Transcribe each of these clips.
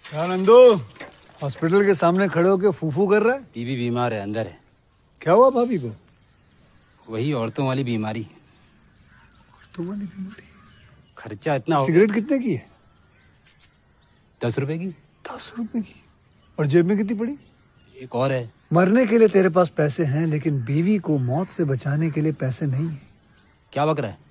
क्या नंदू हॉस्पिटल के सामने खड़े होके फूफू कर रहा है? बीवी बीमार है, अंदर है। क्या हुआ भाभी को? वही औरतों वाली बीमारी। औरतों वाली बीमारी? खर्चा इतना हो। सिगरेट कितने की है? 10 रुपए की। 10 रुपए की? और जेब में कितनी पड़ी? एक और है। मरने के लिए तेरे पास पैसे हैं, लेकिन बीवी को मौत से बचाने के लिए पैसे नहीं है। क्या बक रहा है?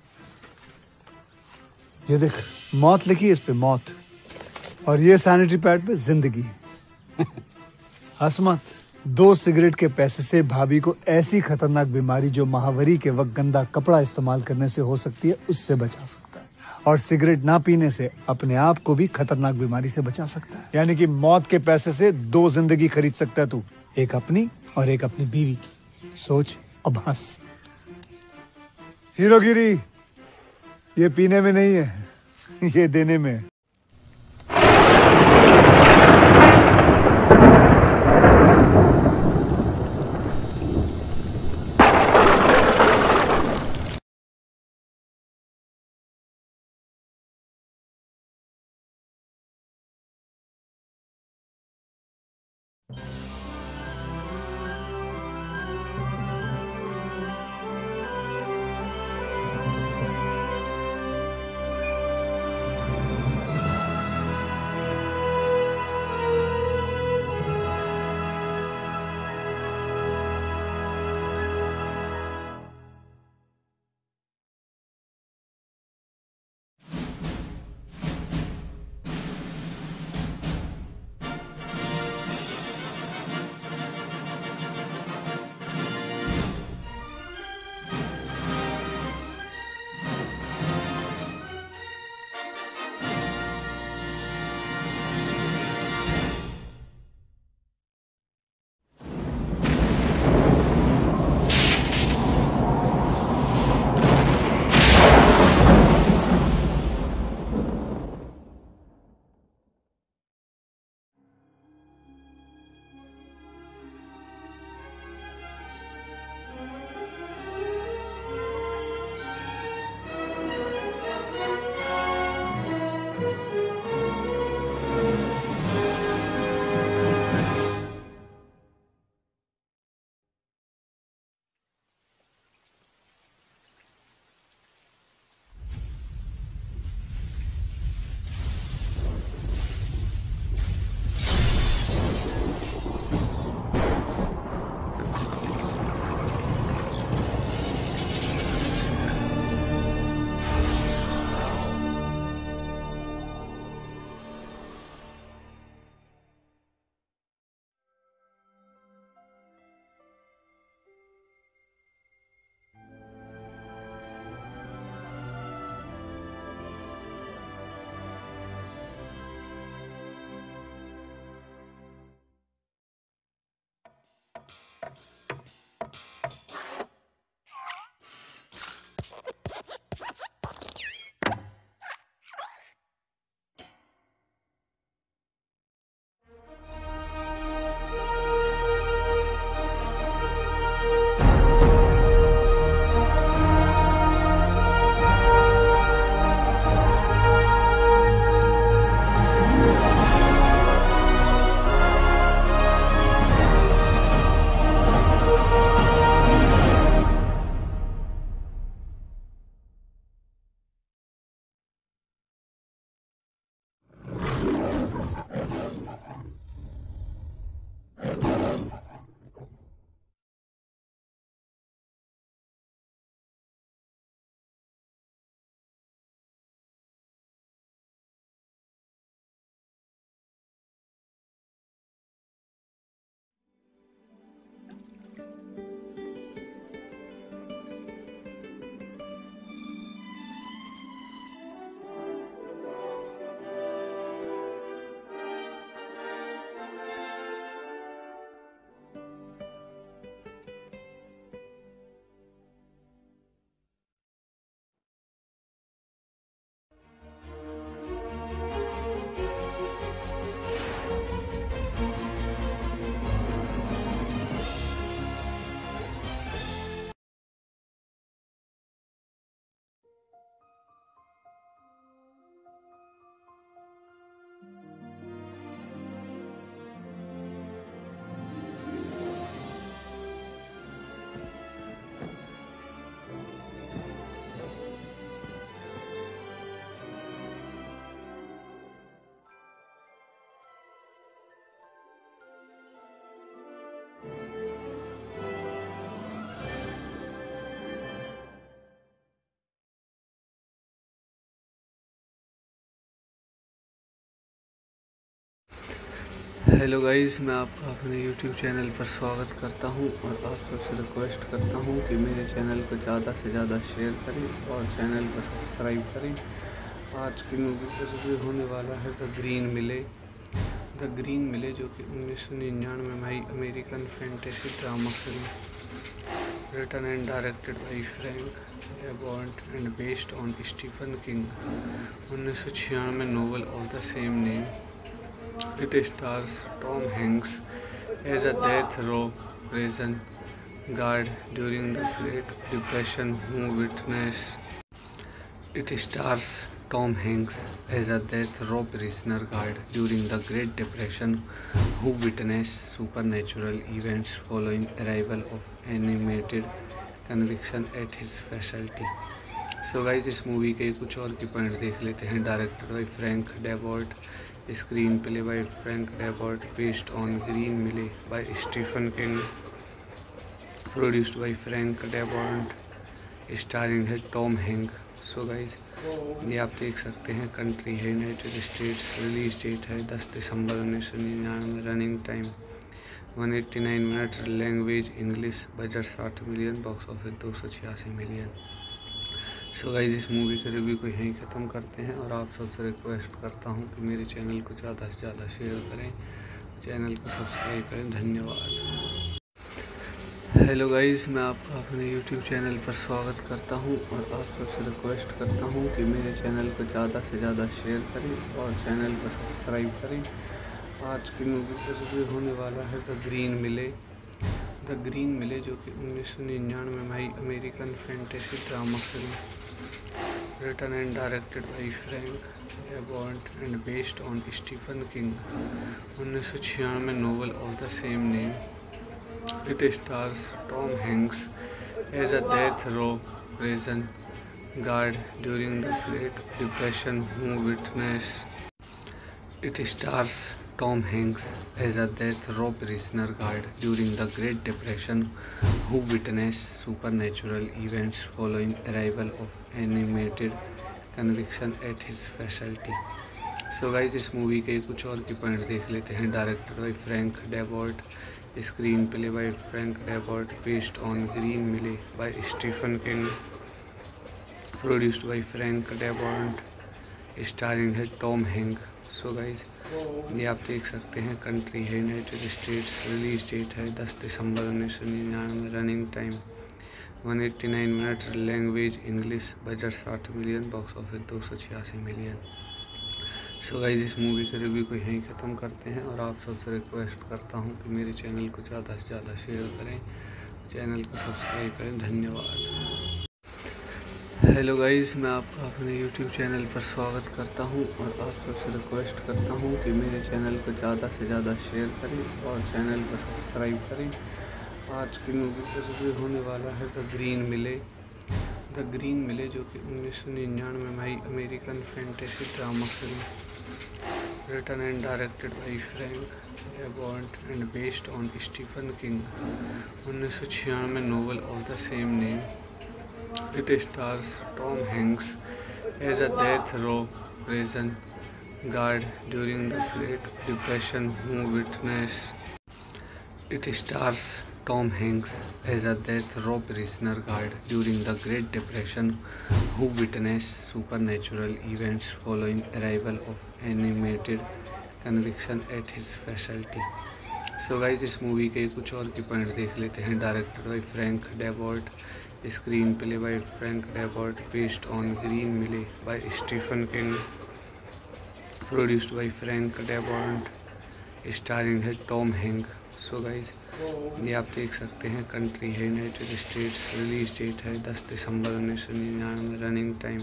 ये देख, मौत लिखी है इस पे, मौत। और ये सैनिटरी पैड पे जिंदगी। हंस मत। 2 सिगरेट के पैसे से भाभी को ऐसी खतरनाक बीमारी जो महावरी के वक्त गंदा कपड़ा इस्तेमाल करने से हो सकती है, उससे बचा सकता है। और सिगरेट ना पीने से अपने आप को भी खतरनाक बीमारी से बचा सकता है। यानी कि मौत के पैसे से 2 जिंदगी खरीद सकता है तू, एक अपनी और एक अपनी बीवी की। सोच अब हंस। हीरोगिरी ये पीने में नहीं है, ये देने में है। हेलो गाइस, मैं आपका अपने यूट्यूब चैनल पर स्वागत करता हूं और आप सबसे रिक्वेस्ट करता हूं कि मेरे चैनल को ज़्यादा से ज़्यादा शेयर करें और चैनल को सब्सक्राइब करें। आज की मूवी का रिव्यू होने वाला है the Green Mile. The Green Mile जो कि 1999 में आई American fantasy drama film written and directed by Frank Darabont and based on Stephen King 1996 novel of the same name. It stars Tom Hanks as a death row prison guard during the Great Depression who witnessed. It stars Tom Hanks as a death row prisoner guard during the Great Depression who witnessed supernatural events following arrival of animated conviction at his facility. So guys, इस movie के कुछ और की point देख लेते हैं। Director by Frank Darabont, screenplay by Frank Darabont, based on Green Mile by Stephen King, produced by Frank Darabont, starring है Tom Hank. So guys, ये आप देख सकते हैं। कंट्री है यूनाइटेड स्टेट्स, रिलीज डेट है 10 दिसंबर 1999, running time 189 minute, language English, budget 60 million, box office 286 million. So guys, इस movie के रिव्यू को यहीं ख़त्म करते हैं और आप सबसे रिक्वेस्ट करता हूं कि मेरे चैनल को ज़्यादा से ज़्यादा शेयर करें, चैनल को सब्सक्राइब करें। धन्यवाद। हेलो गाइस, मैं आपका अपने यूट्यूब चैनल पर स्वागत करता हूं और आप सबसे रिक्वेस्ट करता हूं कि मेरे चैनल को ज़्यादा से ज़्यादा शेयर करें और चैनल को सब्सक्राइब करें। आज की मूवी का रिव्यू होने वाला है the Green Mile. The Green Mile जो कि 1999 में आई American fantasy drama film written and directed by Frank Darabont and based on Stephen King 1996 novel of the same name. It stars Tom Hanks as a death row prison guard during the Great Depression who witnessed. It stars Tom Hanks as a death row prisoner guard during the Great Depression who witnessed supernatural events following arrival of animated conviction at his facility. So guys, इस movie के कुछ और की point देख लेते हैं। Director by Frank Darabont, screenplay by Frank Darabont, based on Green Mile by Stephen King, produced by Frank Darabont, starring है Tom Hank. So guys, ये आप देख सकते हैं। कंट्री है यूनाइटेड स्टेट्स, रिलीज डेट है 10 दिसंबर 1999, running time 189 minute, language English, budget 60 million, box office 286 million. So guys, इस movie के रिव्यू को यहीं ख़त्म करते हैं और आप सबसे रिक्वेस्ट करता हूं कि मेरे चैनल को ज़्यादा से ज़्यादा शेयर करें, चैनल को सब्सक्राइब करें। धन्यवाद। हेलो गाइस, मैं आपका अपने यूट्यूब चैनल पर स्वागत करता हूं और आप सबसे रिक्वेस्ट करता हूं कि मेरे चैनल को ज़्यादा से ज़्यादा शेयर करें और चैनल को सब्सक्राइब करें। आज की मूवी का रिव्यू होने वाला है the Green Mile. The Green Mile जो कि 1999 में आई American fantasy drama film written and directed by Frank Darabont and based on Stephen King 1996 novel of the same name. It stars Tom Hanks as a death row prison guard during the Great Depression who witnessed. It stars Tom Hanks as a death row prisoner guard during the Great Depression who witnessed supernatural events following arrival of animated conviction at his facility. So guys, इस movie के कुछ और की point देख लेते हैं। Director by Frank Darabont, screenplay by Frank Darabont, based on Green Mile by Stephen King, produced by Frank Darabont, starring है Tom Hank. So guys, ये आप देख सकते हैं। कंट्री है यूनाइटेड स्टेट्स, रिलीज डेट है 10 दिसंबर 1999, running time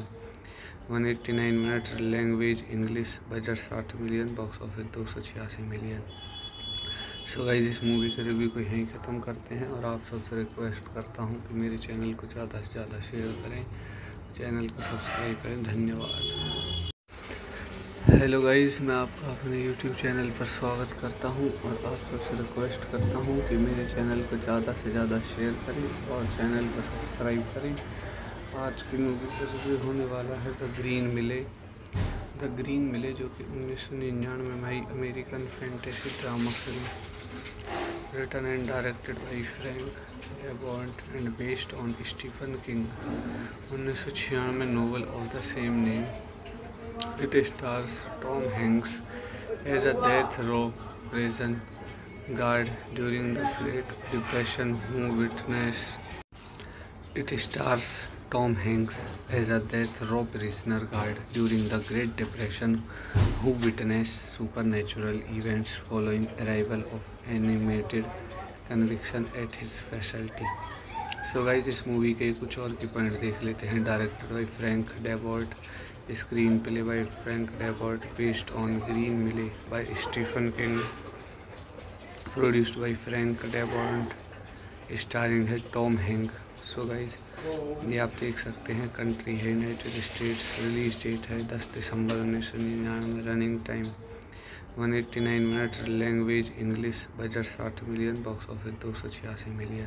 189 minute, language English, budget 60 million, box office 286 million. So guys, इस movie के रिव्यू को यहीं ख़त्म करते हैं और आप सबसे रिक्वेस्ट करता हूं कि मेरे चैनल को ज़्यादा से ज़्यादा शेयर करें, चैनल को सब्सक्राइब करें। धन्यवाद। हेलो गाइस, मैं आपका अपने यूट्यूब चैनल पर स्वागत करता हूं और आप सबसे रिक्वेस्ट करता हूं कि मेरे चैनल को ज़्यादा से ज़्यादा शेयर करें और चैनल को सब्सक्राइब करें। आज की मूवी का रिव्यू होने वाला है the Green Mile. The Green Mile, जो कि 1999 में आई American fantasy drama film written and directed by Frank Darabont and based on Stephen King 1996 novel of the same name. It stars Tom Hanks as a death row prison guard during the Great Depression who witnessed. It stars Tom Hanks as a death row prisoner guard during the Great Depression who witnessed supernatural events following arrival of animated conviction at his facility. So guys, इस movie के कुछ और की point देख लेते हैं. Directed by Frank Darabont, screenplay by Frank Darabont, based on Green Mile by Stephen King, produced by Frank Darabont, starring है Tom Hank. So guys, ये आप देख सकते हैं. कंट्री है यूनाइटेड स्टेट्स, रिलीज डेट है 10 दिसंबर 1999, running time 189 minute, language English, budget 60 million, box office 286 million.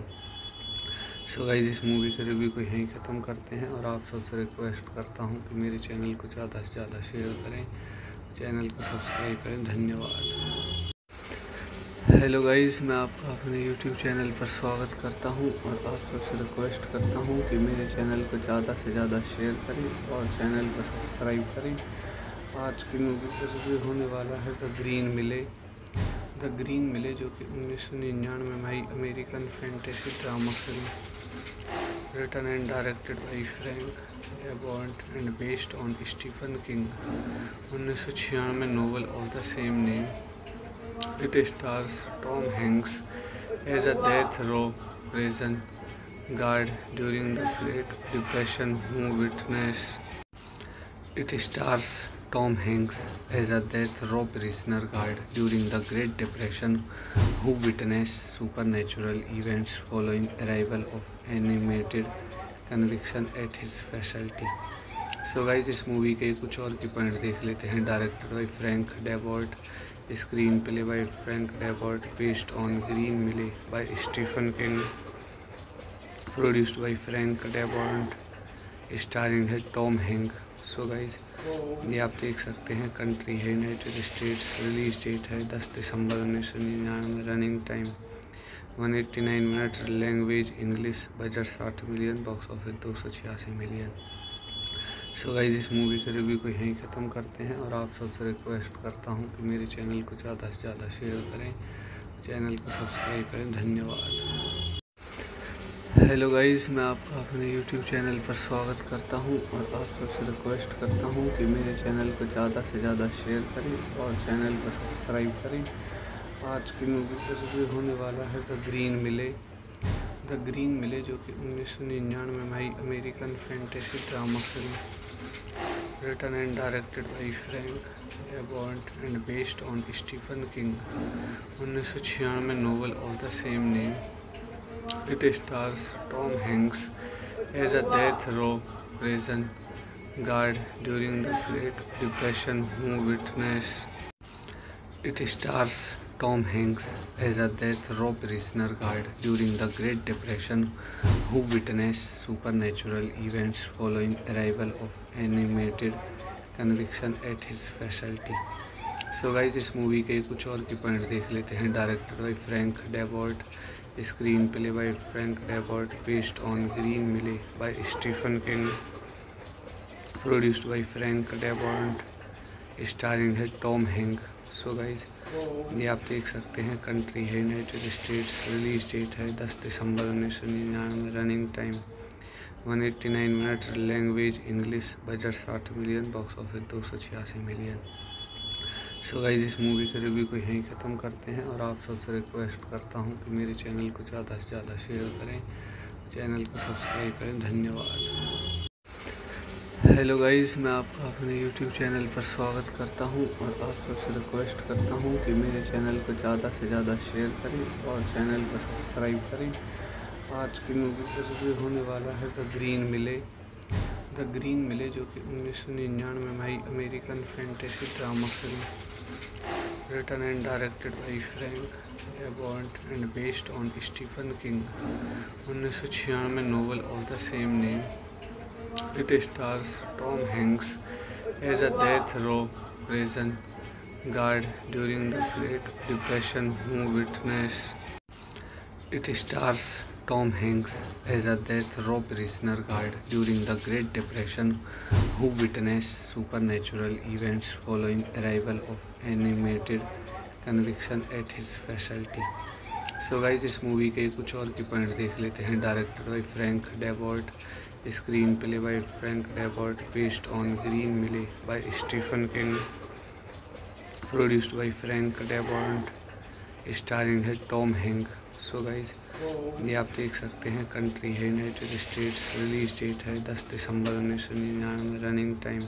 So guys, इस movie का रिव्यू को यहीं ख़त्म करते हैं और आप सबसे रिक्वेस्ट करता हूँ कि मेरे चैनल को ज़्यादा से ज़्यादा शेयर करें, चैनल को सब्सक्राइब करें. धन्यवाद. हेलो गाइज, मैं आपका अपने YouTube चैनल पर स्वागत करता हूं और आप सबसे रिक्वेस्ट करता हूं कि मेरे चैनल को ज़्यादा से ज़्यादा शेयर करें और चैनल को सब्सक्राइब करें. आज की मूवी का रिव्यू होने वाला है the Green Mile. The Green Mile, जो कि 1999 में आई American fantasy drama film written and directed by Frank Darabont and based on Stephen King 1996 novel of the same name. It stars Tom Hanks as a death row prison guard during the Great Depression who witnessed. It stars Tom Hanks as a death row prisoner guard during the Great Depression who witnessed supernatural events following arrival of animated conviction at his facility. So guys, इस movie के कुछ और की point देख लेते हैं. Directed by Frank Darabont, screenplay by Frank Darabont, based on Green Mile by Stephen King, produced by Frank Darabont, starring है Tom Hank. So guys, ये आप देख सकते हैं. कंट्री है यूनाइटेड स्टेट्स, रिलीज डेट है 10 दिसंबर 1999, running time 189 minute, language English, budget 60 million, box office 286 million. So guys, इस movie के रिव्यू को यहीं ख़त्म करते हैं और आप सबसे रिक्वेस्ट करता हूँ कि मेरे चैनल को ज़्यादा से ज़्यादा शेयर करें, चैनल को सब्सक्राइब करें. धन्यवाद. हेलो गाइज, मैं आपका अपने YouTube चैनल पर स्वागत करता हूँ और आप सबसे रिक्वेस्ट करता हूँ कि मेरे चैनल को ज़्यादा से ज़्यादा शेयर करें और चैनल को सब्सक्राइब करें. आज की मूवी का रिव्यू होने वाला है the Green Mile. The Green Mile, जो कि 1999 में आई American fantasy drama film written and directed by Frank Darabont and based on Stephen King 1996 novel of the same name. It stars Tom Hanks as a death row prison guard during the Great Depression who witnessed. It stars Tom Hanks as a death row prisoner guard during the Great Depression who witnessed supernatural events following arrival of animated conviction at his facility. So guys, इस movie के कुछ और की point देख लेते हैं. Directed by Frank Darabont, screenplay by Frank Darabont, based on Green Mile by Stephen King, produced by Frank Darabont, starring है Tom Hank. So guys, ये आप देख सकते हैं. कंट्री है यूनाइटेड स्टेट्स, रिलीज डेट है 10 दिसंबर 1999, running time 189 minute, language English, budget 60 million, box office 286 million. So guys, इस movie के रिव्यू को यहीं ख़त्म करते हैं और आप सबसे रिक्वेस्ट करता हूँ कि मेरे चैनल को ज़्यादा से ज़्यादा शेयर करें, चैनल को सब्सक्राइब करें. धन्यवाद. हेलो गाइज, मैं आपका अपने YouTube चैनल पर स्वागत करता हूँ और आप सबसे रिक्वेस्ट करता हूँ कि मेरे चैनल को ज़्यादा से ज़्यादा शेयर करें और चैनल को सब्सक्राइब करें. आज की मूवी का रिव्यू होने वाला है the Green Mile. The Green Mile, जो कि 1999 में आई American fantasy drama film written and directed by Frank Darabont and based on Stephen King 1996 novel of the same name. It stars Tom Hanks as a death row prison guard during the Great Depression who witnessed it. Stars Tom Hanks as a death row prisoner guard during the Great Depression who witnessed supernatural events following arrival of animated conviction at his facility. So guys इस movie के कुछ और की point देख लेते हैं। Directed by Frank Darabont, screenplay by Frank Darabont, based on Green Mile by Stephen King, produced by Frank Darabont, starring है Tom Hank. So guys ये आप देख सकते हैं। कंट्री है यूनाइटेड स्टेट्स, रिलीज डेट है 10 दिसंबर 1999, running time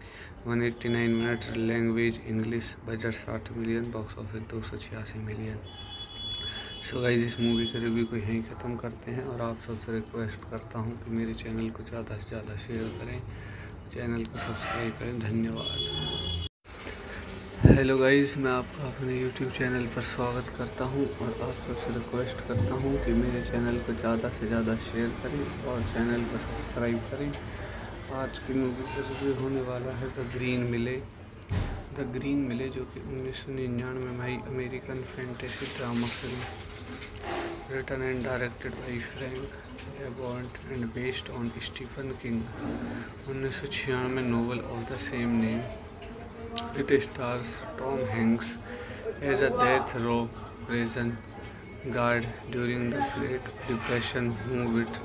189 minute, language English, budget 60 million, box office 286 million. So guys इस movie का रिव्यू को यहीं ख़त्म करते हैं और आप सबसे रिक्वेस्ट करता हूं कि मेरे चैनल को ज़्यादा से ज़्यादा शेयर करें, चैनल को सब्सक्राइब करें। धन्यवाद। हेलो गाइस, मैं आपका अपने यूट्यूब चैनल पर स्वागत करता हूं और आप सबसे रिक्वेस्ट करता हूं कि मेरे चैनल को ज़्यादा से ज़्यादा शेयर करें और चैनल को सब्सक्राइब करें। आज की मूवी का रिव्यू होने वाला है the Green Mile. The Green Mile जो कि 1999 में आई American fantasy drama film, written and directed by Frank Darabont and based on Stephen King 1996 में novel of the same name. It stars Tom Hanks as a death row prison guard during the Great Depression who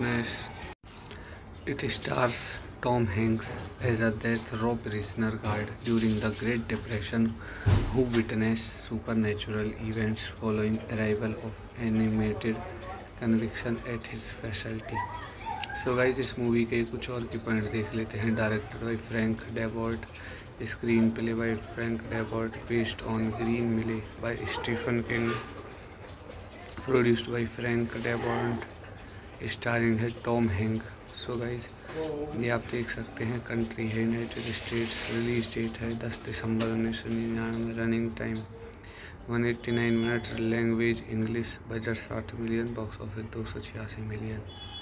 witnessed it. Stars Tom Hanks as a death row prisoner guard during the Great Depression who witnessed supernatural events following arrival of animated conviction at his facility. So guys इस movie के कुछ और की point देख लेते हैं। Directed by Frank Darabont, screenplay by Frank Darabont, based on Green Mile by Stephen King, produced by Frank Darabont, starring है Tom Hank. So guys ये आप देख सकते हैं। कंट्री है यूनाइटेड स्टेट्स, रिलीज डेट है 10 दिसंबर 1999, running time 189 minute, language English, budget 60 million, box office 286 million.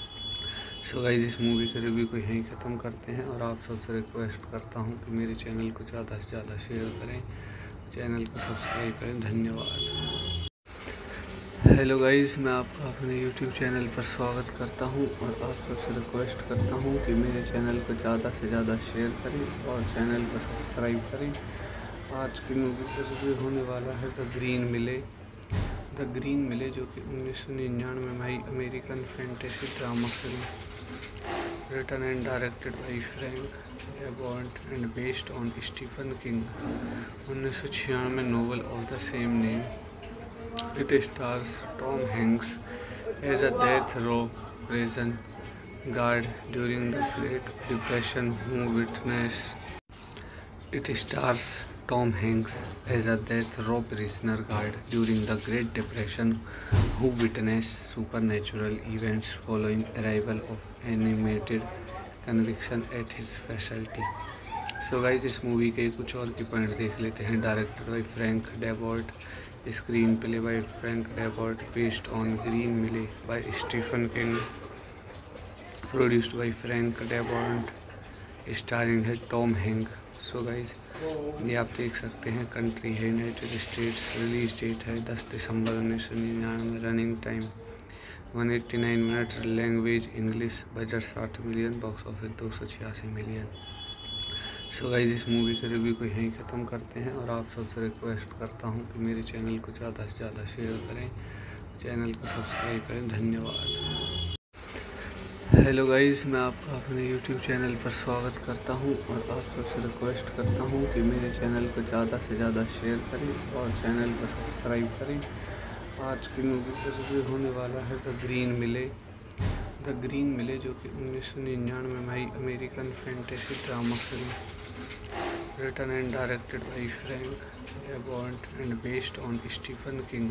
So guys इस movie के रिव्यू को यहीं ख़त्म करते हैं और आप सबसे रिक्वेस्ट करता हूं कि मेरे चैनल को ज़्यादा से ज़्यादा शेयर करें, चैनल को सब्सक्राइब करें। धन्यवाद। हेलो गाइस, मैं आपका अपने यूट्यूब चैनल पर स्वागत करता हूं और आप सबसे रिक्वेस्ट करता हूं कि मेरे चैनल को ज़्यादा से ज़्यादा शेयर करें और चैनल को सब्सक्राइब करें। आज की मूवी का रिव्यू होने वाला है the Green Mile. The Green Mile जो कि 1999 में आई American fantasy drama film, written and directed by Frank Darabont and based on Stephen King 1996 में novel of the same name. It stars Tom Hanks as a death row prison guard during the Great Depression who witnessed it. Stars Tom Hanks as a death row prisoner guard during the Great Depression who witnessed supernatural events following arrival of animated conviction at his facility. So guys इस movie के कुछ और की point देख लेते हैं। Directed by Frank Darabont, screenplay by Frank Darabont, based on Green Mile by Stephen King, produced by Frank Darabont, starring है Tom Hank. So guys ये आप देख सकते हैं। कंट्री है यूनाइटेड स्टेट्स, रिलीज डेट है 10 दिसंबर 1999, running time 189 minute, language English, budget 60 million, box office 286 million. So guys इस movie के रिव्यू को यहीं ख़त्म करते हैं और आप सबसे रिक्वेस्ट करता हूं कि मेरे चैनल को ज़्यादा से ज़्यादा शेयर करें, चैनल को सब्सक्राइब करें। धन्यवाद। हेलो गाइस, मैं आपका अपने यूट्यूब चैनल पर स्वागत करता हूं और आप सबसे रिक्वेस्ट करता हूं कि मेरे चैनल को ज़्यादा से ज़्यादा शेयर करें और चैनल को सब्सक्राइब करें। आज की मूवी का रिव्यू होने वाला है the Green Mile. The Green Mile जो कि 1999 में आई American fantasy drama film, written and directed by Frank Darabont and based on Stephen King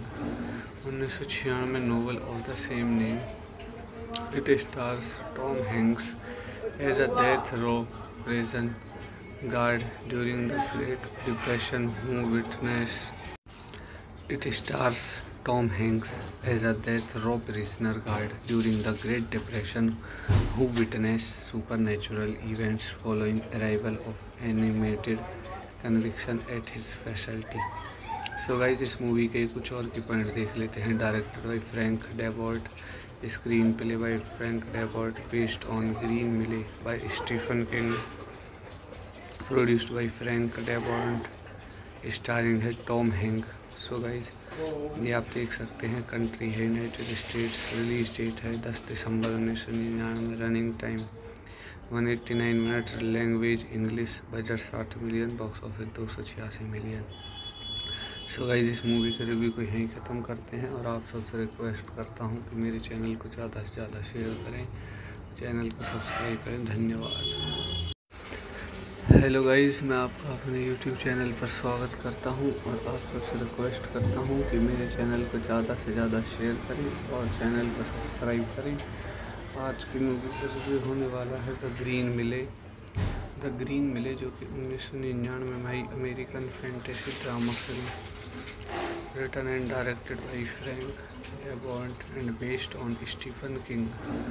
1996 में novel of the same name. It stars Tom Hanks as a death row prison guard during the Great Depression who witnessed it. Stars Tom Hanks as a death row prisoner guard during the Great Depression who witnessed supernatural events following arrival of animated conviction at his speciality. So guys इस movie के कुछ और की point देख लेते हैं। Directed by Frank Darabont, screenplay by Frank Darabont, based on Green Mile by Stephen King, produced by Frank Darabont, starring है Tom Hank. So guys ये आप देख सकते हैं। कंट्री है यूनाइटेड स्टेट्स, रिलीज डेट है 10 दिसंबर 1999, running time 189 minute, language English, budget 60 million, box office 286 million. So guys इस movie के रिव्यू को यहीं ख़त्म करते हैं और आप सबसे रिक्वेस्ट करता हूँ कि मेरे चैनल को ज़्यादा से ज़्यादा शेयर करें, चैनल को सब्सक्राइब करें। धन्यवाद। हेलो गाइज, मैं आपका अपने यूट्यूब चैनल पर स्वागत करता हूं और आप सबसे रिक्वेस्ट करता हूं कि मेरे चैनल को ज़्यादा से ज़्यादा शेयर करें और चैनल को सब्सक्राइब करें। आज की मूवी का रिव्यू होने वाला है the Green Mile. The Green Mile जो कि 1999 में आई American fantasy drama film, written and directed by Frank Darabont and based on Stephen King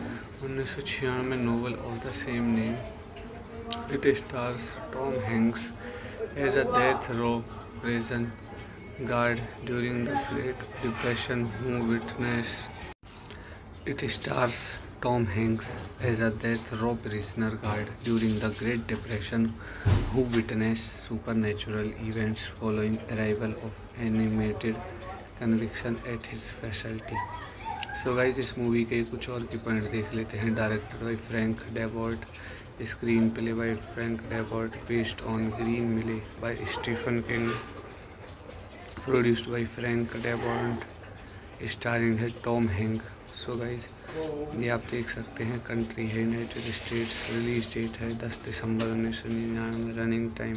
1996 novel of the same name. It stars Tom Hanks as a death row prison guard during the Great Depression who witnessed. It stars Tom Hanks as a death row prisoner guard during the Great Depression who witnessed supernatural events following arrival of animated conviction at his facility. So guys इस movie के कुछ और की point देख लेते हैं। Directed by Frank Darabont, screenplay by Frank Darabont, based on Green Mile by Stephen King, produced by Frank Darabont, starring है Tom Hank. So guys ये आप देख सकते हैं। कंट्री है यूनाइटेड स्टेट्स, रिलीज डेट है 10 दिसंबर 1999, running time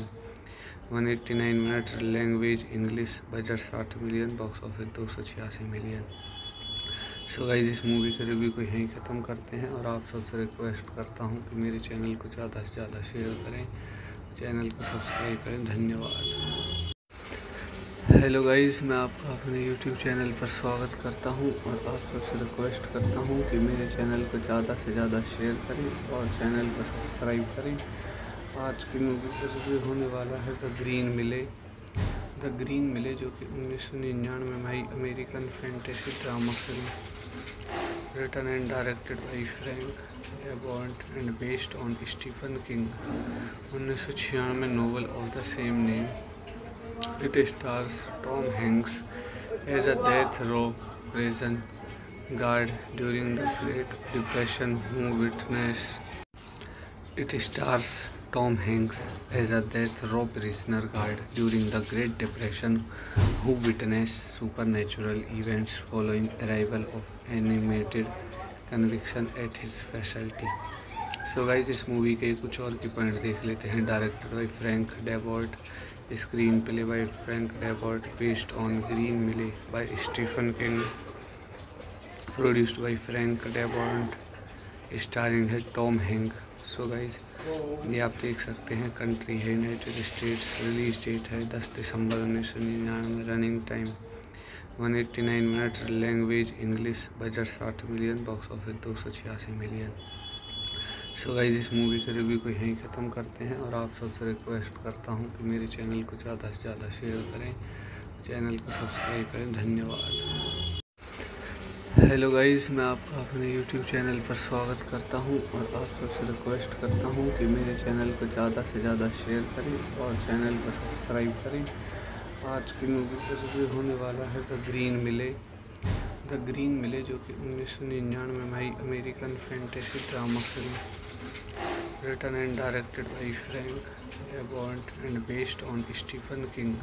189 minute, language English, budget 60 million, box office 286 million. So guys इस movie के रिव्यू को यहीं ख़त्म करते हैं और आप सबसे रिक्वेस्ट करता हूँ कि मेरे चैनल को ज़्यादा से ज़्यादा शेयर करें, चैनल को सब्सक्राइब करें। धन्यवाद। हेलो गाइज, मैं आपका अपने यूट्यूब चैनल पर स्वागत करता हूँ और आप सबसे रिक्वेस्ट करता हूँ कि मेरे चैनल को ज़्यादा से ज़्यादा शेयर करें और चैनल को सब्सक्राइब करें। आज की मूवी का रिव्यू होने वाला है the Green Mile. The Green Mile जो कि 1999 में आई American fantasy drama film, written and directed by Frank Darabont and based on Stephen King 1996 novel of the same name. It stars Tom Hanks as a death row prison guard during the Great Depression who witnessed. It stars Tom Hanks as a death row prisoner guard during the Great Depression who witnessed supernatural events following arrival of animated conviction at his facility. So guys इस movie के कुछ और की point देख लेते हैं। Directed by Frank Darabont, screenplay by Frank Darabont, based on Green Mile by Stephen King, produced by Frank Darabont, starring है Tom Hank. So guys ये आप देख सकते हैं। कंट्री है यूनाइटेड स्टेट्स, रिलीज डेट है 10 दिसंबर 1999, running time 189 minute, language English, budget 60 million, box office 286 million. So guys इस movie के रिव्यू को यहीं ख़त्म करते हैं और आप सबसे रिक्वेस्ट करता हूँ कि मेरे चैनल को ज़्यादा से ज़्यादा शेयर करें, चैनल को सब्सक्राइब करें। धन्यवाद। हेलो गाइज, मैं आपका अपने यूट्यूब चैनल पर स्वागत करता हूं और आप सबसे रिक्वेस्ट करता हूं कि मेरे चैनल को ज़्यादा से ज़्यादा शेयर करें और चैनल को सब्सक्राइब करें। आज की मूवी का रिव्यू होने वाला है the Green Mile. The Green Mile जो कि 1999 में आई American fantasy drama film, written and directed by Frank Darabont and based on Stephen King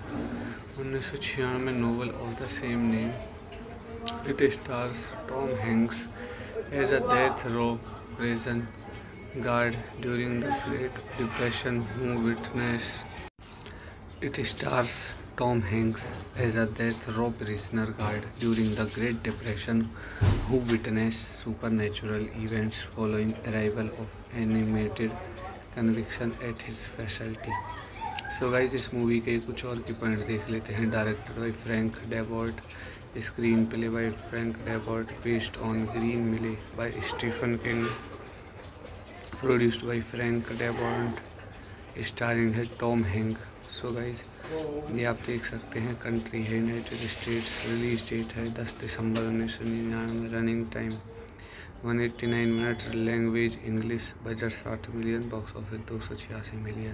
1996 novel of the same name. It stars Tom Hanks as a death row prison guard during the Great Depression who witnessed. It stars Tom Hanks as a death row prisoner guard during the Great Depression who witnessed supernatural events following arrival of animated conviction at his facility. So guys इस movie के कुछ और की point देख लेते हैं। Directed by Frank Darabont, screenplay by Frank Darabont, based on Green Mile by Stephen King, produced by Frank Darabont, starring है Tom Hank. So guys ये आप देख सकते हैं, कंट्री है यूनाइटेड स्टेट्स, रिलीज डेट है 10 दिसंबर 1999, running time 189 minute, language English, budget 60 million, box office 286 million.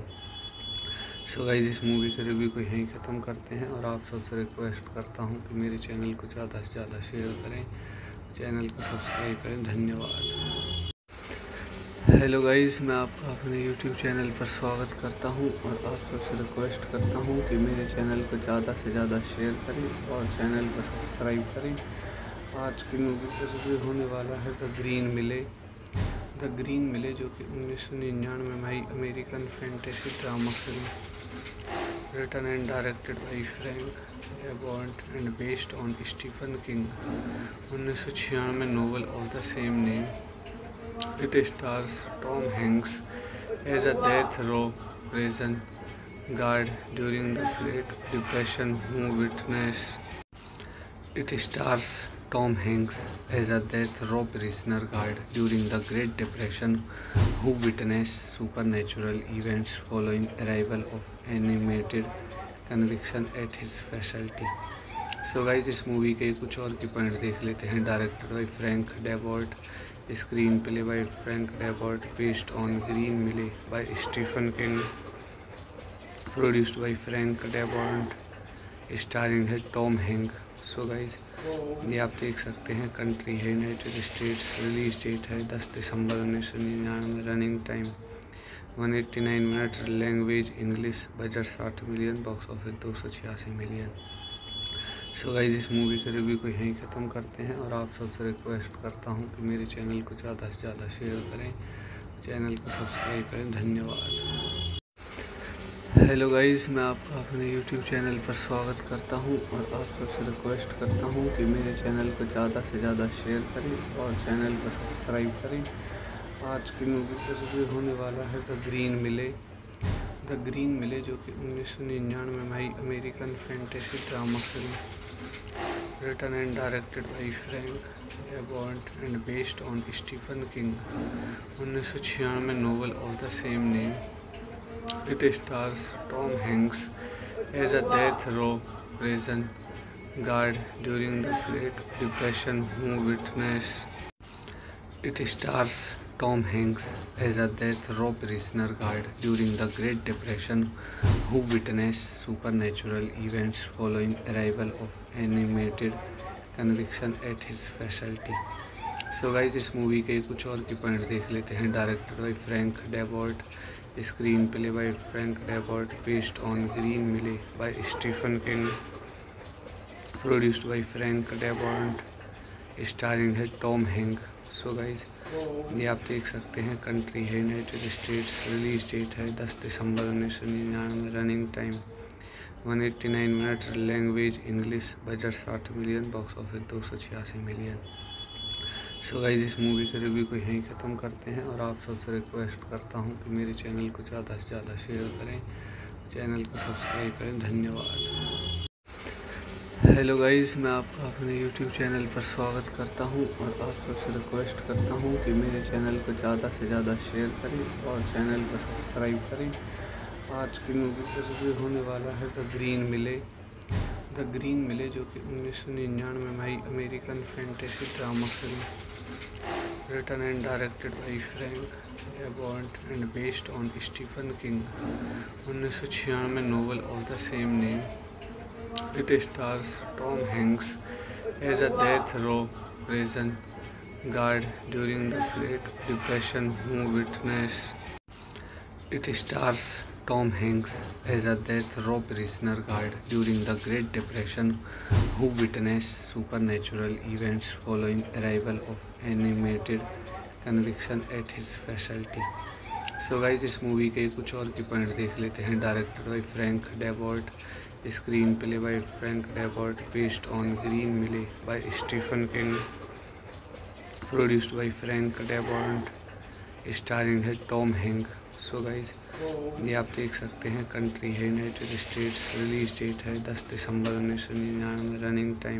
So guys इस movie के रिव्यू को यहीं ख़त्म करते हैं और आप सबसे रिक्वेस्ट करता हूँ कि मेरे चैनल को ज़्यादा से ज़्यादा शेयर करें, चैनल को सब्सक्राइब करें। धन्यवाद। हेलो गाइस, मैं आपका अपने यूट्यूब चैनल पर स्वागत करता हूं और आप सबसे रिक्वेस्ट करता हूं कि मेरे चैनल को ज़्यादा से ज़्यादा शेयर करें और चैनल को सब्सक्राइब करें। आज की मूवी का रिव्यू होने वाला है the Green Mile. The Green Mile जो कि 1999 में आई American fantasy drama film, written and directed by Frank Darabont and based on Stephen King 1996 novel of the same name. It stars Tom Hanks as a death row prison guard during the Great Depression who witnessed. It stars Tom Hanks as a death row prisoner guard during the Great Depression who witnessed supernatural events following arrival of animated conviction at his facility. So guys, इस movie के कुछ और की point देख लेते हैं। Directed by Frank Darabont, screenplay by Frank Darabont, based on Green Mile by Stephen King, produced by Frank Darabont, starring है Tom Hank. So guys ये आप देख सकते हैं, कंट्री है यूनाइटेड स्टेट्स, रिलीज डेट है 10 दिसंबर 1999, running time 189 minute, language English, budget 60 million, box office 286 million. So guys इस movie के रिव्यू को यहीं ख़त्म करते हैं और आप सबसे रिक्वेस्ट करता हूँ कि मेरे चैनल को ज़्यादा से ज़्यादा शेयर करें, चैनल को सब्सक्राइब करें। धन्यवाद। हेलो गाइज, मैं आपका अपने यूट्यूब चैनल पर स्वागत करता हूँ और आप सबसे रिक्वेस्ट करता हूँ कि मेरे चैनल को ज़्यादा से ज़्यादा शेयर करें और चैनल को सब्सक्राइब करें। आज की मूवी का रिव्यू होने वाला है the Green Mile. The Green Mile जो कि 1999 में आई American fantasy drama film, written and directed by Frank Darabont and based on Stephen King 1996 novel of the same name. It stars Tom Hanks as a death row prison guard during the Great Depression who witnessed. It stars Tom Hanks as a death row prisoner guard during the Great Depression who witnessed supernatural events following arrival of animated conviction at his facility. So guys, इस movie के कुछ और की point देख लेते हैं। Directed by Frank Darabont, screenplay by Frank Darabont, based on Green Mile by Stephen King, produced by Frank Darabont, starring है Tom Hank. So guys ये आप देख सकते हैं, कंट्री है यूनाइटेड स्टेट्स, रिलीज डेट है 10 दिसंबर 1999, running time 189 minute, language English, budget 60 million, box office 286 million. So guys इस movie के रिव्यू को यहीं ख़त्म करते हैं और आप सबसे रिक्वेस्ट करता हूँ कि मेरे चैनल को ज़्यादा से ज़्यादा शेयर करें, चैनल को सब्सक्राइब करें। धन्यवाद। हेलो गाइस, मैं आपका अपने यूट्यूब चैनल पर स्वागत करता हूं और आप सबसे रिक्वेस्ट करता हूं कि मेरे चैनल को ज़्यादा से ज़्यादा शेयर करें और चैनल को सब्सक्राइब करें। आज की मूवी का रिव्यू होने वाला है the Green Mile. The Green Mile जो कि 1999 में आई American fantasy drama film, written and directed by Frank Darabont and based on Stephen King 1996 novel of the same name. It stars Tom Hanks as a death row prison guard during the Great Depression who witnessed. It stars Tom Hanks as a death row prisoner guard during the Great Depression who witnessed supernatural events following arrival of animated conviction at his facility. So guys, इस movie के कुछ और की point देख लेते हैं। Directed by Frank Darabont, screenplay by Frank Darabont, based on Green Mile by Stephen King, produced by Frank Darabont, starring है Tom Hank. So guys ये आप देख सकते हैं, कंट्री है यूनाइटेड स्टेट्स, रिलीज डेट है 10 दिसंबर 1999, running time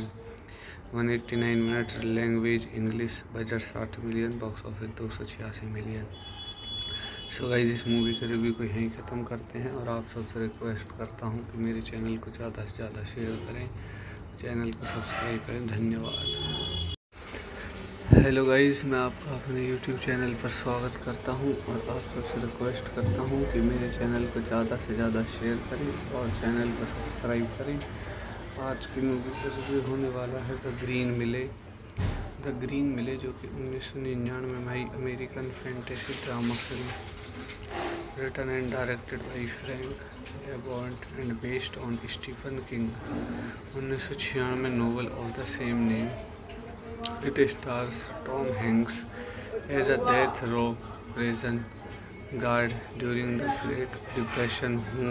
189 minute, language English, budget 60 million, box office 286 million. So guys इस movie का रिव्यू को यहीं ख़त्म करते हैं और आप सबसे रिक्वेस्ट करता हूं कि मेरे चैनल को ज़्यादा से ज़्यादा शेयर करें, चैनल को सब्सक्राइब करें। धन्यवाद। हेलो गाइस, मैं आपका अपने यूट्यूब चैनल पर स्वागत करता हूं और आप सबसे रिक्वेस्ट करता हूं कि मेरे चैनल को ज़्यादा से ज़्यादा शेयर करें और चैनल को सब्सक्राइब करें। आज की मूवी का रिव्यू होने वाला है द ग्रीन मिले, जो कि 1999 में आई American fantasy drama film written and directed by Frank Darabont and based on Stephen King 1996 novel of the same name. It stars Tom Hanks as a death row prison guard during the Great Depression who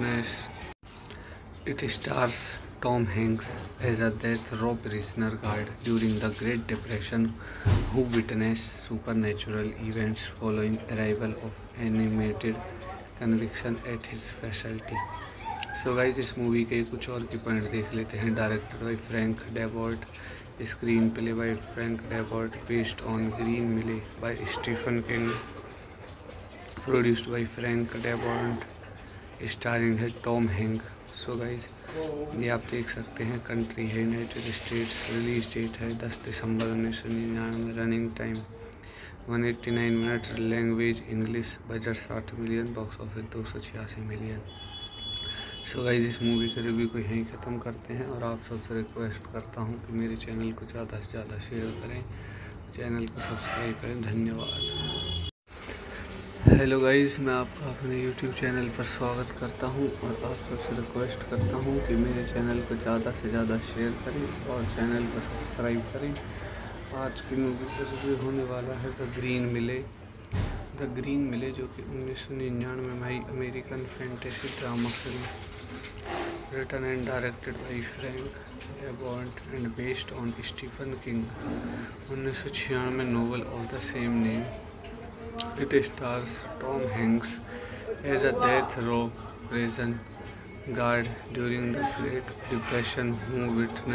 witnessed It stars Tom Hanks as a death row prisoner guard during the Great Depression who witnessed supernatural events following arrival of animated conviction at his facility. So guys, इस movie के कुछ और की point देख लेते हैं। Directed by Frank Darabont, screenplay by Frank Darabont, based on Green Mile by Stephen King, produced by Frank Darabont, starring है Tom Hank. So guys ये आप देख सकते हैं, कंट्री है यूनाइटेड स्टेट्स, रिलीज डेट है 10 दिसंबर 1999, running time 189 minute, language English, budget 60 million, box office 286 million. So guys इस movie के रिव्यू को यहीं ख़त्म करते हैं और आप सबसे रिक्वेस्ट करता हूं कि मेरे चैनल को ज़्यादा से ज़्यादा शेयर करें, चैनल को सब्सक्राइब करें। धन्यवाद। हेलो गाइस, मैं आपका अपने यूट्यूब चैनल पर स्वागत करता हूं और आप सबसे रिक्वेस्ट करता हूं कि मेरे चैनल को ज़्यादा से ज़्यादा शेयर करें और चैनल को सब्सक्राइब करें। आज की मूवी का रिव्यू होने वाला है द ग्रीन मिले, जो कि 1999 में आई American fantasy drama film written and directed by Frank Darabont and based on Stephen King 1996 novel of the same name. It stars Tom Hanks as a death row prison guard during the Great Depression who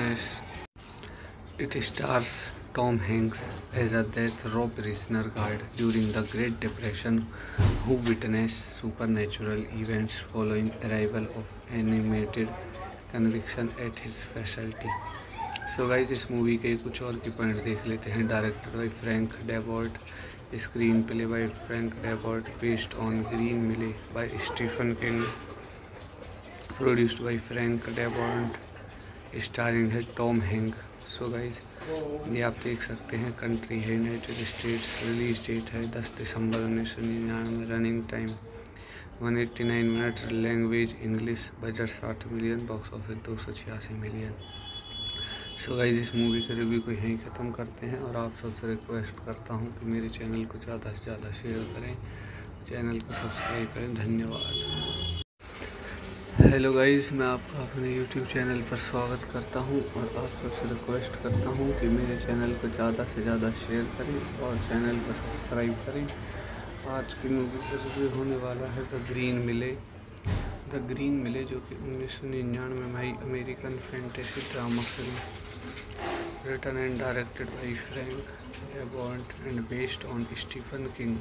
witnessed It stars Tom Hanks as a death row prisoner guard during the Great Depression who witnessed supernatural events following arrival of animated conviction at his facility. So guys, इस movie के कुछ और की point देख लेते हैं। Directed by Frank Darabont, screenplay by Frank Darabont, based on Green Mile by Stephen King, produced by Frank Darabont, starring है Tom Hank. So guys ये आप देख सकते हैं, कंट्री है यूनाइटेड स्टेट्स, रिलीज डेट है 10 दिसंबर 1999, running time 189 minute, language English, budget 60 million, box office 286 million. So guys इस movie के रिव्यू को यहीं ख़त्म करते हैं और आप सबसे रिक्वेस्ट करता हूं कि मेरे चैनल को ज़्यादा से ज़्यादा शेयर करें, चैनल को सब्सक्राइब करें। धन्यवाद। हेलो गाइस, मैं आपका अपने यूट्यूब चैनल पर स्वागत करता हूं और आप सबसे रिक्वेस्ट करता हूं कि मेरे चैनल को ज़्यादा से ज़्यादा शेयर करें और चैनल को सब्सक्राइब करें। आज की मूवी का रिव्यू होने वाला है द ग्रीन मिले, जो कि 1999 में आई American fantasy drama film written and directed by Frank Darabont and based on Stephen King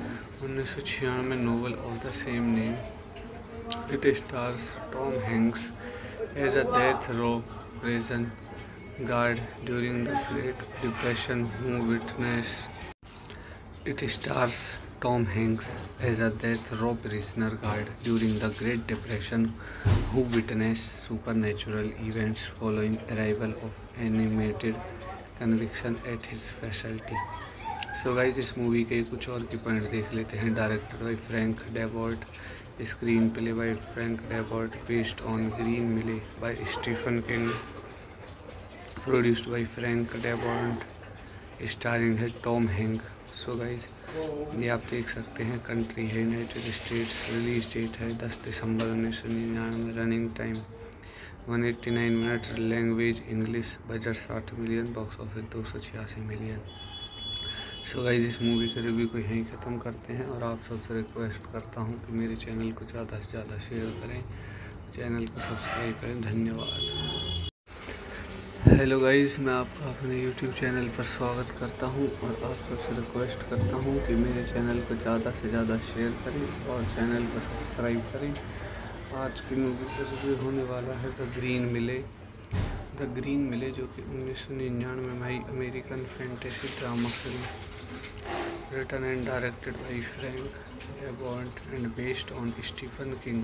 1996 novel of the same name. It stars Tom Hanks as a death row prison guard during the Great Depression who witnessed It stars Tom Hanks as a death row prisoner guard during the Great Depression who witnessed supernatural events following arrival of animated conviction at his facility. So guys, इस movie के कुछ और की point देख लेते हैं। Directed by Frank Darabont, screenplay by Frank Darabont, based on Green Mile by Stephen King, produced by Frank Darabont, starring है Tom Hank. So guys ये आप देख सकते हैं, कंट्री है यूनाइटेड स्टेट्स, रिलीज डेट है 10 दिसंबर 1999, running time 189 minute, language English, budget 60 million, box office 286 million. So guys इस movie के रिव्यू को यहीं ख़त्म करते हैं और आप सबसे रिक्वेस्ट करता हूं कि मेरे चैनल को ज़्यादा से ज़्यादा शेयर करें, चैनल को सब्सक्राइब करें। धन्यवाद। हेलो गाइस, मैं आपका अपने यूट्यूब चैनल पर स्वागत करता हूं और आप सबसे रिक्वेस्ट करता हूं कि मेरे चैनल को ज़्यादा से ज़्यादा शेयर करें और चैनल को सब्सक्राइब करें। आज की मूवी का रिव्यू होने वाला है the Green Mile. The Green Mile जो कि 1999 में आई American fantasy drama film written and directed by Frank Darabont and based on Stephen King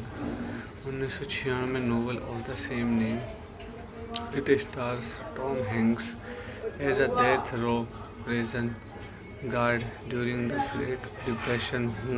1996 novel of the same name. It stars Tom Hanks as a death row prison guard during the Great Depression who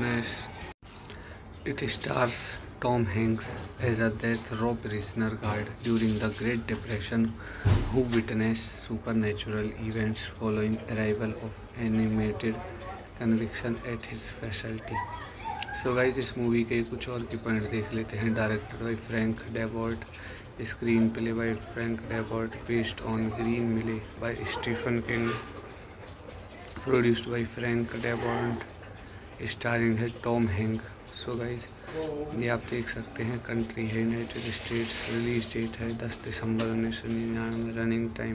witnessed. It stars Tom Hanks as a death row prisoner guard during the Great Depression who witnessed supernatural events following arrival of animated conviction at his facility. So guys, इस movie के कुछ और की point देख लेते हैं। Directed by Frank Darabont, screenplay by Frank Darabont, based on Green Mile by Stephen King, produced by Frank Darabont, starring है Tom Hank. So guys, ये आप देख सकते हैं। कंट्री है यूनाइटेड स्टेट्स, रिलीज डेट है 10 दिसंबर 1999, running time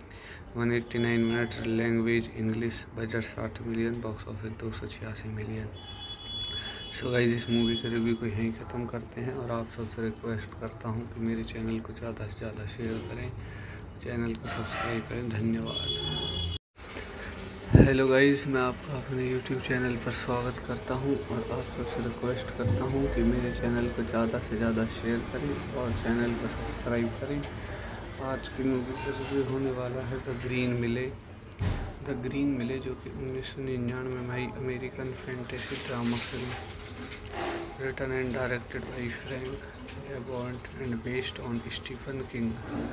189 minute, language English, budget 60 million, box office 286 million. So guys, इस movie के रिव्यू को यहीं ख़त्म करते हैं और आप सबसे रिक्वेस्ट करता हूं कि मेरे चैनल को ज़्यादा से ज़्यादा शेयर करें, चैनल को सब्सक्राइब करें। धन्यवाद। हेलो गाइज, मैं आपका अपने यूट्यूब चैनल पर स्वागत करता हूं और आप सबसे रिक्वेस्ट करता हूं कि मेरे चैनल को ज़्यादा से ज़्यादा शेयर करें और चैनल को सब्सक्राइब करें। आज की मूवी का रिव्यू होने वाला है the Green Mile. The Green Mile जो कि 1999 में आई American fantasy drama film written and directed by Frank Darabont and based on Stephen King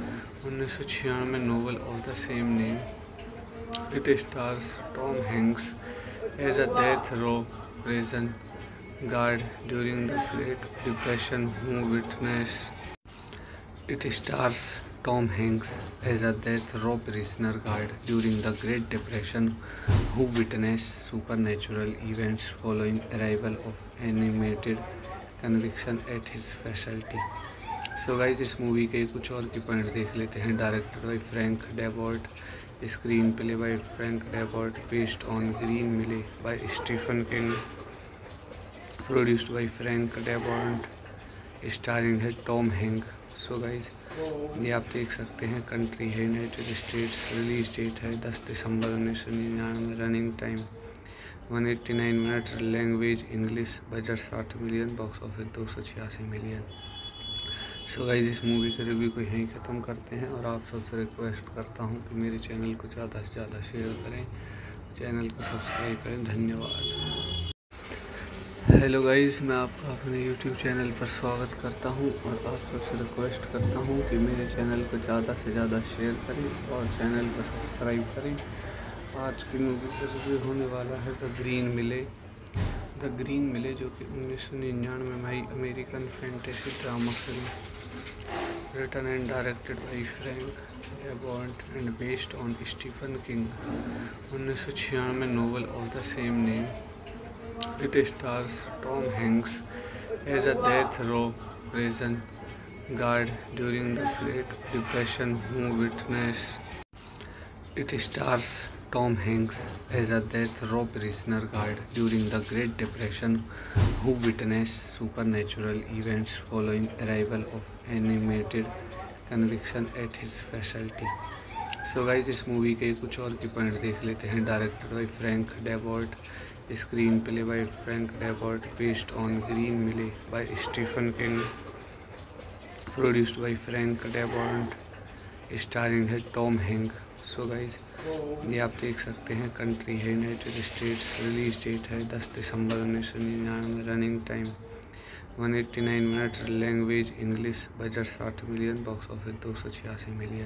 1996 novel of the same name. It stars Tom Hanks as a death row prison guard during the Great Depression who witnessed. It stars Tom Hanks as a death row prisoner guard during the Great Depression who witnessed supernatural events following arrival of animated conviction at his facility. So guys, इस movie के कुछ और की point देख लेते हैं। Directed by Frank Darabont, screenplay by Frank Darabont, based on Green Mile by Stephen King, produced by Frank Darabont, starring है Tom Hank. So guys, ये आप देख सकते हैं। कंट्री है यूनाइटेड स्टेट्स, रिलीज डेट है 10 दिसंबर 1999, running time 189 minute, language English, budget 60 million, box office 286 million. So guys, इस movie के रिव्यू को यहीं ख़त्म करते हैं और आप सबसे रिक्वेस्ट करता हूँ कि मेरे चैनल को ज़्यादा से ज़्यादा शेयर करें, चैनल को सब्सक्राइब करें। धन्यवाद। हेलो गाइस, मैं आपका अपने यूट्यूब चैनल पर स्वागत करता हूं और आप सबसे रिक्वेस्ट करता हूं कि मेरे चैनल को ज़्यादा से ज़्यादा शेयर करें और चैनल को सब्सक्राइब करें। आज की मूवी का रिव्यू होने वाला है the Green Mile. The Green Mile जो कि 1999 में आई American fantasy drama film written and directed by Frank Darabont and based on Stephen King 1996 novel of the same name. It stars Tom Hanks as a death row prison guard during the Great Depression who witnessed. It stars Tom Hanks as a death row prisoner guard during the Great Depression who witnessed supernatural events following arrival of animated conviction at his facility. So guys, इस movie के कुछ और की point देख लेते हैं। Directed by Frank Darabont, screenplay by Frank Darabont, based on Green Mile by Stephen King, produced by Frank Darabont, starring है Tom Hank. So guys, ये आप देख सकते हैं। कंट्री है यूनाइटेड स्टेट्स, रिलीज डेट है 10 दिसंबर 1999, running time 189 minute, language English, budget 60 million, box office 286 million.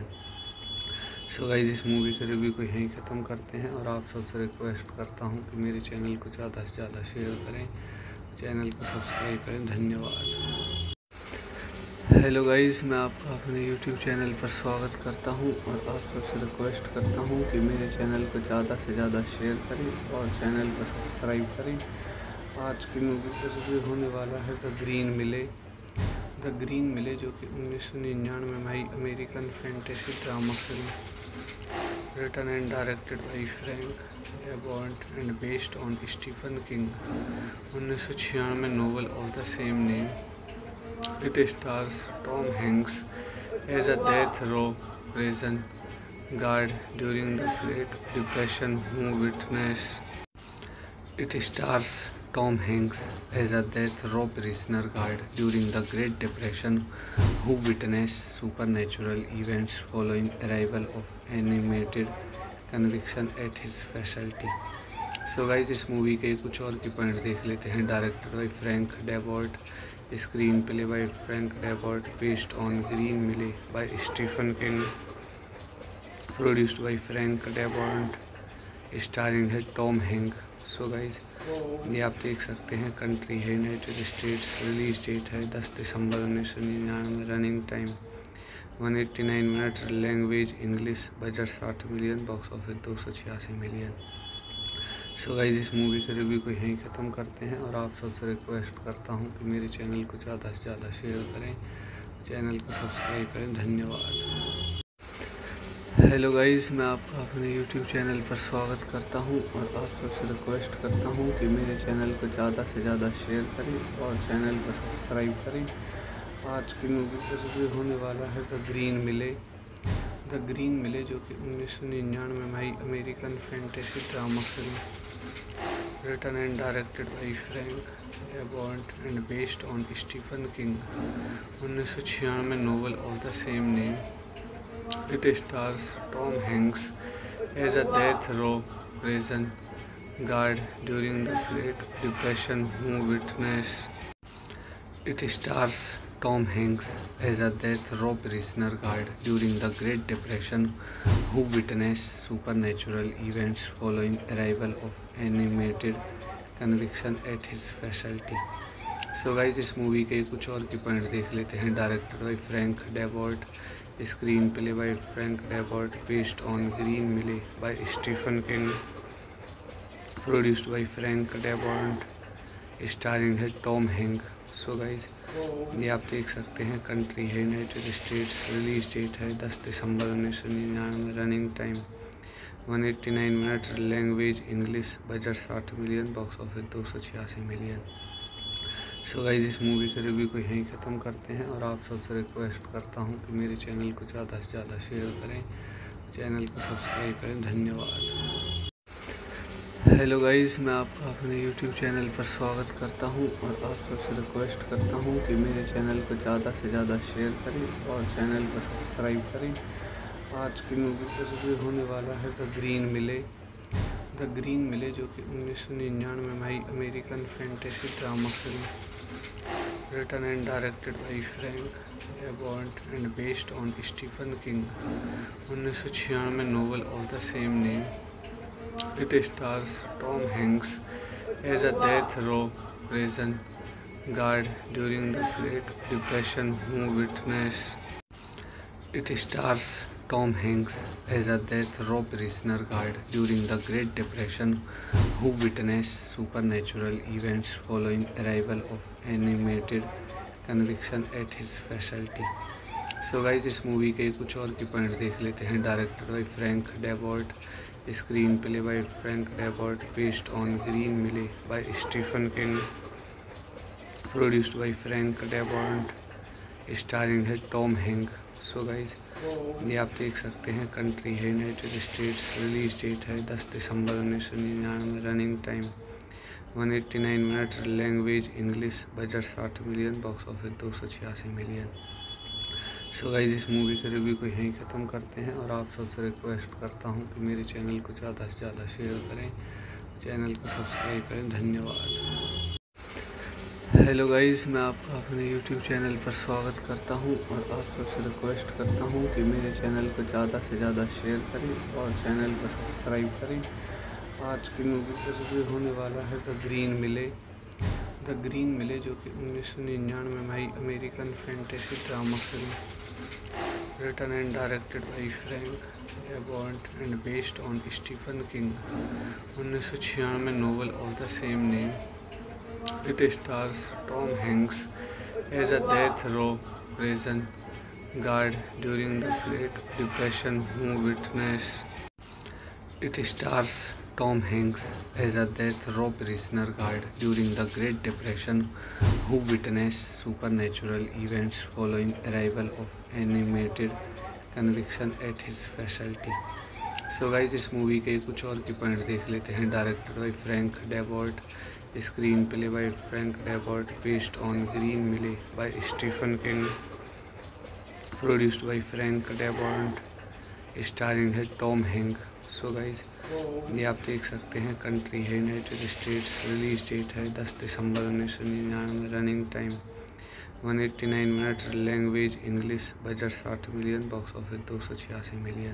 So guys, इस movie के रिव्यू को यहीं ख़त्म करते हैं और आप सबसे रिक्वेस्ट करता हूं कि मेरे चैनल को ज़्यादा से ज़्यादा शेयर करें, चैनल को सब्सक्राइब करें। धन्यवाद। हेलो गाइस, मैं आपका अपने यूट्यूब चैनल पर स्वागत करता हूं और आप सबसे रिक्वेस्ट करता हूं कि मेरे चैनल को ज़्यादा से ज़्यादा शेयर करें और चैनल को सब्सक्राइब करें। आज की मूवी का रिव्यू होने वाला है the Green Mile. The Green Mile, जो कि 1999 में आई American fantasy drama film written and directed by Frank Darabont and based on Stephen King 1996 novel of the same name. It stars Tom Hanks as a death row prison guard during the Great Depression who witnessed. It stars Tom Hanks as a death row prisoner guard during the Great Depression who witnessed supernatural events following arrival of animated conviction at his facility. So guys, इस movie के कुछ और की point देख लेते हैं. Directed by Frank Darabont, screenplay by Frank Darabont, based on Green Mile by Stephen King, produced by Frank Darabont, starring है Tom Hank. So guys, ये आप देख सकते हैं. कंट्री है यूनाइटेड स्टेट्स, रिलीज डेट है 10 दिसंबर 1999, running time 189 minute, language English, budget 60 million, box office 286 million. So guys, इस movie के रिव्यू को यहीं ख़त्म करते हैं और आप सबसे रिक्वेस्ट करता हूं कि मेरे चैनल को ज़्यादा से ज़्यादा शेयर करें, चैनल को सब्सक्राइब करें. धन्यवाद. हेलो गाइज, मैं आपका अपने यूट्यूब चैनल पर स्वागत करता हूं और आप सबसे रिक्वेस्ट करता हूं कि मेरे चैनल को ज़्यादा से ज़्यादा शेयर करें और चैनल को सब्सक्राइब करें. आज की मूवी का रिव्यू होने वाला है the Green Mile. The Green Mile, जो कि 1999 में आई American fantasy drama film written and directed by Frank Darabont and based on Stephen King 1996 novel of the same name. It stars Tom Hanks as a death row prison guard during the Great Depression who witnessed. It stars Tom Hanks as a death row prisoner guard during the Great Depression who witnessed supernatural events following arrival of animated conviction at his facility. So guys, इस movie के कुछ और की point देख लेते हैं. Directed by Frank Darabont, screenplay by Frank Darabont, based on Green Mile by Stephen King, produced by Frank Darabont, starring है Tom Hank. So guys, ये आप देख सकते हैं. कंट्री है यूनाइटेड स्टेट्स, रिलीज डेट है 10 दिसंबर 1999, running time 189 minute, language English, budget 60 million, box office 286 million. So guys, इस movie के रिव्यू को यहीं ख़त्म करते हैं और आप सबसे रिक्वेस्ट करता हूं कि मेरे चैनल को ज़्यादा से ज़्यादा शेयर करें, चैनल को सब्सक्राइब करें. धन्यवाद. हेलो गाइज, मैं आपका अपने यूट्यूब चैनल पर स्वागत करता हूं और आप सबसे रिक्वेस्ट करता हूं कि मेरे चैनल को ज़्यादा से ज़्यादा शेयर करें और चैनल को सब्सक्राइब करें. आज की मूवी का रिव्यू होने वाला है the Green Mile. The Green Mile, जो कि 1999 में आई American fantasy drama film written and directed by Frank Darabont and based on Stephen King 1996 novel of the same name. It stars Tom Hanks as a death row prison guard during the Great Depression who witnessed. It stars Tom Hanks as a death row prisoner guard during the Great Depression who witnessed supernatural events following arrival of animated conviction at his facility. So guys, इस movie के कुछ और की point देख लेते हैं. Directed by Frank Darabont, screenplay by Frank Darabont, based on Green Mile by Stephen King, produced by Frank Darabont, starring है Tom Hank. So guys, ये आप देख सकते हैं. कंट्री है यूनाइटेड स्टेट्स, रिलीज डेट है 10 दिसंबर 1999, running time 189 minute, language English, budget 60 million, box office 286 million. So guys, इस movie के रिव्यू को यहीं ख़त्म करते हैं और आप सबसे रिक्वेस्ट करता हूं कि मेरे चैनल को ज़्यादा से ज़्यादा शेयर करें, चैनल को सब्सक्राइब करें. धन्यवाद. हेलो गाइज, मैं आपका अपने यूट्यूब चैनल पर स्वागत करता हूं और आप सबसे रिक्वेस्ट करता हूं कि मेरे चैनल को ज़्यादा से ज़्यादा शेयर करें और चैनल को सब्सक्राइब करें. आज की मूवी का रिव्यू होने वाला है the Green Mile. The Green Mile, जो कि 1999 में आई American fantasy drama film written and directed by Frank Darabont and based on Stephen King 1996 novel of the same name. It stars Tom Hanks as a death row prison guard during the Great Depression who witnessed. It stars Tom Hanks as a death row prisoner guard during the Great Depression who witnessed supernatural events following arrival of animated conviction at his facility. So guys इस movie के कुछ और की point देख लेते हैं। Directed by Frank Darabont, screenplay by Frank Darabont, based on Green Mile by Stephen King, produced by Frank Darabont, starring है Tom Hank. So guys ये आप देख सकते हैं। कंट्री है यूनाइटेड स्टेट्स, रिलीज डेट है 10 दिसंबर 1999, running time 189 minute, language English, budget 60 million, box office 286 million.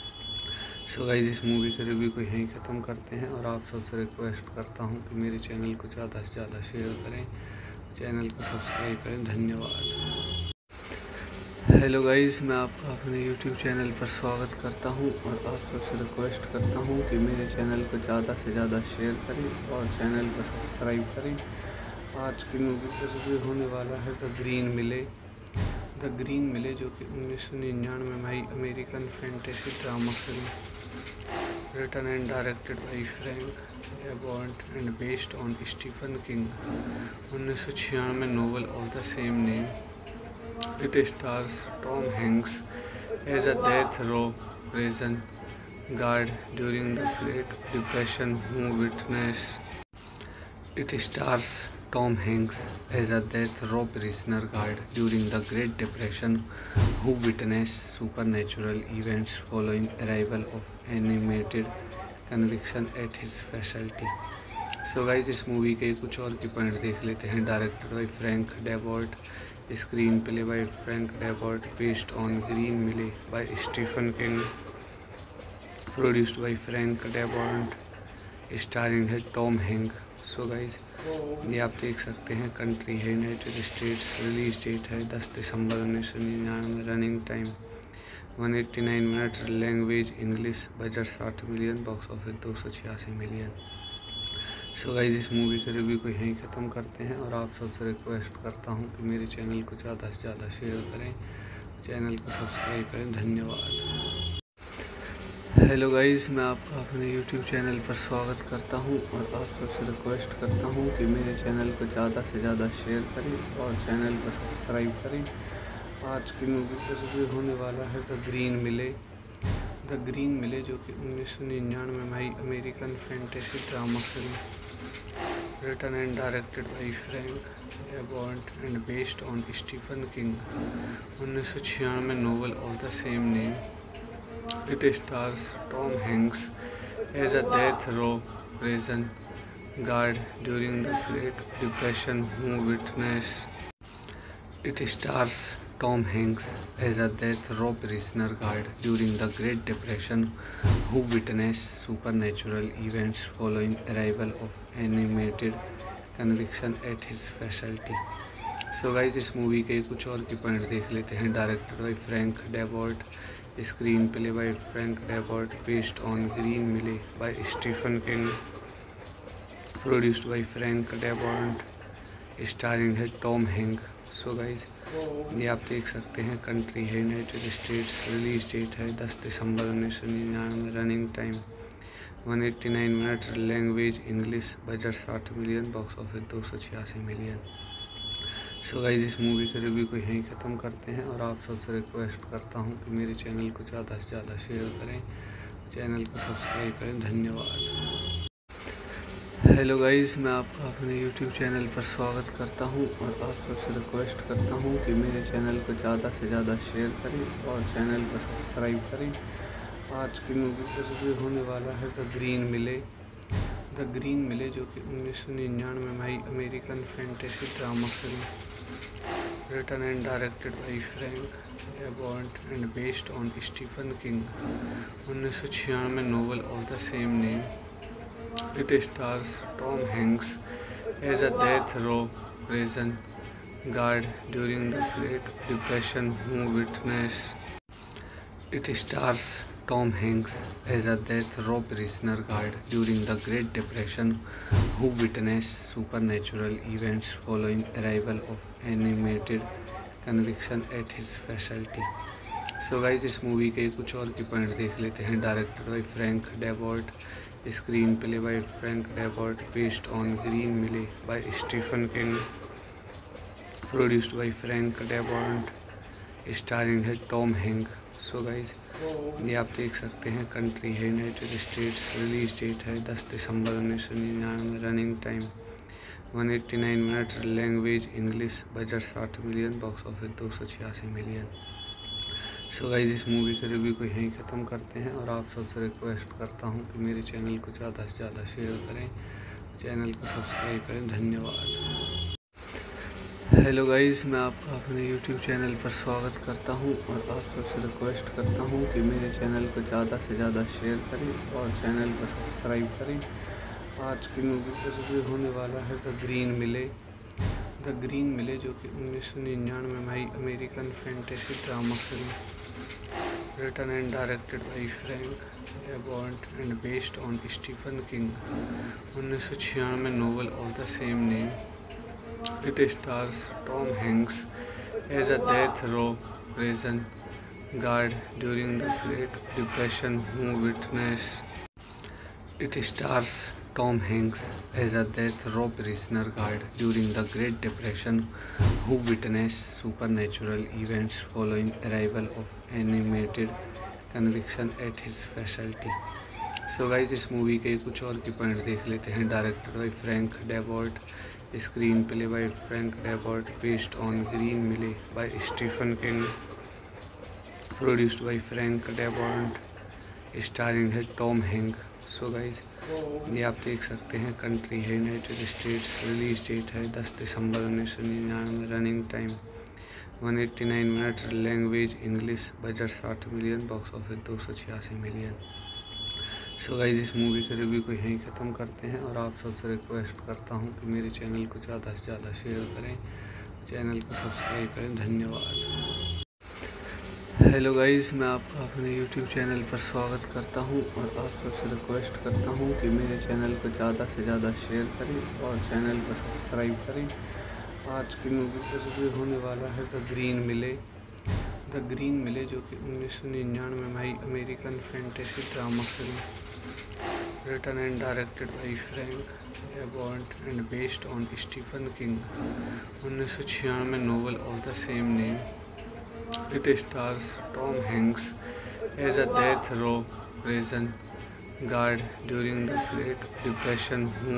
So guys इस movie का रिव्यू को यहीं ख़त्म करते हैं और आप सबसे रिक्वेस्ट करता हूं कि मेरे चैनल को ज़्यादा से ज़्यादा शेयर करें, चैनल को सब्सक्राइब करें। धन्यवाद। हेलो गाइज, मैं आपका अपने यूट्यूब चैनल पर स्वागत करता हूं और आप सबसे रिक्वेस्ट करता हूं कि मेरे चैनल को ज़्यादा से ज़्यादा शेयर करें और चैनल को सब्सक्राइब करें। आज की मूवी का रिव्यू होने वाला है द ग्रीन मिले, जो कि 1999 में आई American fantasy drama film, written and directed by Frank Darabont and based on Stephen King 1996 novel of the same name. It stars Tom Hanks as a death row prison guard during the Great Depression who witnessed. It stars Tom Hanks as a death row prisoner guard during the Great Depression who witnessed supernatural events following arrival of animated conviction at his facility. So guys इस movie के कुछ और की point देख लेते हैं। Directed by Frank Darabont, screenplay by Frank Darabont, based on Green Mile by Stephen King, produced by Frank Darabont, starring है Tom Hank. So guys ये आप देख सकते हैं। कंट्री है यूनाइटेड स्टेट्स, रिलीज डेट है 10 दिसंबर 1999, running time 189 minute, language English, budget 60 million, box office 286 million. So guys इस movie के रिव्यू को यहीं ख़त्म करते हैं और आप सबसे रिक्वेस्ट करता हूं कि मेरे चैनल को ज़्यादा से ज़्यादा शेयर करें, चैनल को सब्सक्राइब करें। धन्यवाद। हेलो गाइज, मैं आपका अपने यूट्यूब चैनल पर स्वागत करता हूं और आप सबसे रिक्वेस्ट करता हूं कि मेरे चैनल को ज़्यादा से ज़्यादा शेयर करें और चैनल को सब्सक्राइब करें। आज की मूवी का रिव्यू होने वाला है द ग्रीन मिले, जो कि 1999 में आई American fantasy drama film, written and directed by Frank Darabont and based on Stephen King 1996 novel of the same name. It stars Tom Hanks as a death row prison guard during the Great Depression who witnessed. It stars Tom Hanks as a death row prisoner guard during the Great Depression who witnessed supernatural events following arrival of animated conviction at his facility. So guys इस movie के कुछ और की point देख लेते हैं। Directed by Frank Darabont, screenplay by Frank Darabont, based on Green Mile by Stephen King, produced by Frank Darabont, starring है Tom Hank. So guys ये आप देख सकते हैं। कंट्री है यूनाइटेड स्टेट्स, रिलीज डेट है 10 दिसंबर 1999, running time 189 minute, language English, budget 60 million, box office 286 million. So guys इस movie के रिव्यू को यहीं ख़त्म करते हैं और आप सबसे रिक्वेस्ट करता हूं कि मेरे चैनल को ज़्यादा से ज़्यादा शेयर करें, चैनल को सब्सक्राइब करें। धन्यवाद। हेलो गाइज, मैं आपका अपने यूट्यूब चैनल पर स्वागत करता हूं और आप सबसे रिक्वेस्ट करता हूं कि मेरे चैनल को ज़्यादा से ज़्यादा शेयर करें और चैनल को सब्सक्राइब करें। आज की मूवी का रिव्यू होने वाला है द ग्रीन मिले, जो कि 1999 में आई American fantasy drama film, written and directed by Frank Darabont and based on Stephen King 1996 novel of the same name. It stars Tom Hanks as a death row prison guard during the Great Depression who witnessed. It stars Tom Hanks as a death row prisoner guard during the Great Depression who witnessed supernatural events following arrival of animated conviction at his speciality. So guys इस movie के कुछ और की point देख लेते हैं। Directed by Frank Darabont, screenplay by Frank Darabont, based on Green Mile by Stephen King, produced by Frank Darabont, starring है Tom Hank. So guys ये आप देख सकते हैं। कंट्री है यूनाइटेड स्टेट्स, रिलीज डेट है 10 दिसंबर 1999, running time 189 minute, language English, budget 60 million, box office 286 million. So guys इस movie के रिव्यू को यहीं ख़त्म करते हैं और आप सबसे रिक्वेस्ट करता हूँ कि मेरे चैनल को ज़्यादा से ज़्यादा शेयर करें, चैनल को सब्सक्राइब करें। धन्यवाद। हेलो गाइस, मैं आपका अपने यूट्यूब चैनल पर स्वागत करता हूं और आप सबसे रिक्वेस्ट करता हूं कि मेरे चैनल को ज़्यादा से ज़्यादा शेयर करें और चैनल को सब्सक्राइब करें। आज की मूवी का रिव्यू होने वाला है the Green Mile. The Green Mile जो कि 1999 में आई American fantasy drama film, written and directed by Frank Darabont and based on Stephen King 1996 novel of the same name. It stars Tom Hanks as a death row prison guard during the Great Depression who witnessed It stars Tom Hanks as a death row prisoner guard during the Great Depression who witnessed supernatural events following arrival of animated conviction at his facility. So guys इस movie के कुछ और की point देख लेते हैं। Directed by Frank Darabont, screenplay by Frank Darabont, based on Green Mile by Stephen King, produced by Frank Darabont, starring है Tom Hank. So guys ये आप देख सकते हैं। कंट्री है यूनाइटेड स्टेट्स, रिलीज डेट है 10 दिसंबर 1999, running time 189 minute, language English, budget 60 million, box office 286 million. So guys इस movie के रिव्यू को यहीं ख़त्म करते हैं और आप सबसे रिक्वेस्ट करता हूँ कि मेरे चैनल को ज़्यादा से ज़्यादा शेयर करें, चैनल को सब्सक्राइब करें। धन्यवाद। हेलो गाइस, मैं आपका अपने यूट्यूब चैनल पर स्वागत करता हूँ और आप सबसे रिक्वेस्ट करता हूँ कि मेरे चैनल को ज़्यादा से ज़्यादा शेयर करें और चैनल को सब्सक्राइब करें। आज की मूवी का रिव्यू होने वाला है the Green Mile. The Green Mile जो कि 1999 में आई American fantasy drama film, written and directed by Frank Darabont and based on Stephen King 1996 novel of the same name. It stars Tom Hanks as a death row prison guard during the Great Depression who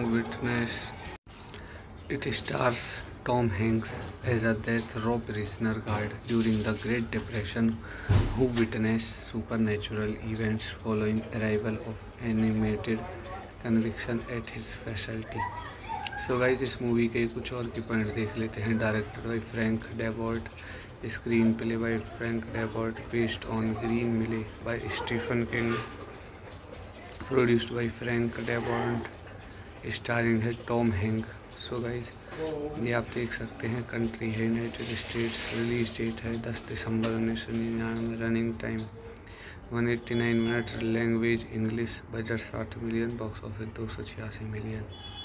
witnessed It stars Tom Hanks as a death row prisoner guard during the Great Depression who witnessed supernatural events following arrival of animated conviction at his facility. So guys इस movie के कुछ और की point देख लेते हैं। Directed by Frank Darabont, screenplay by Frank Darabont, based on Green Mile by Stephen King, produced by Frank Darabont, starring है Tom Hank. So guys ये आप देख सकते हैं। कंट्री है यूनाइटेड स्टेट्स, रिलीज डेट है 10 दिसंबर 1999, running time 189 minute, language English, budget 60 million, box office 286 million.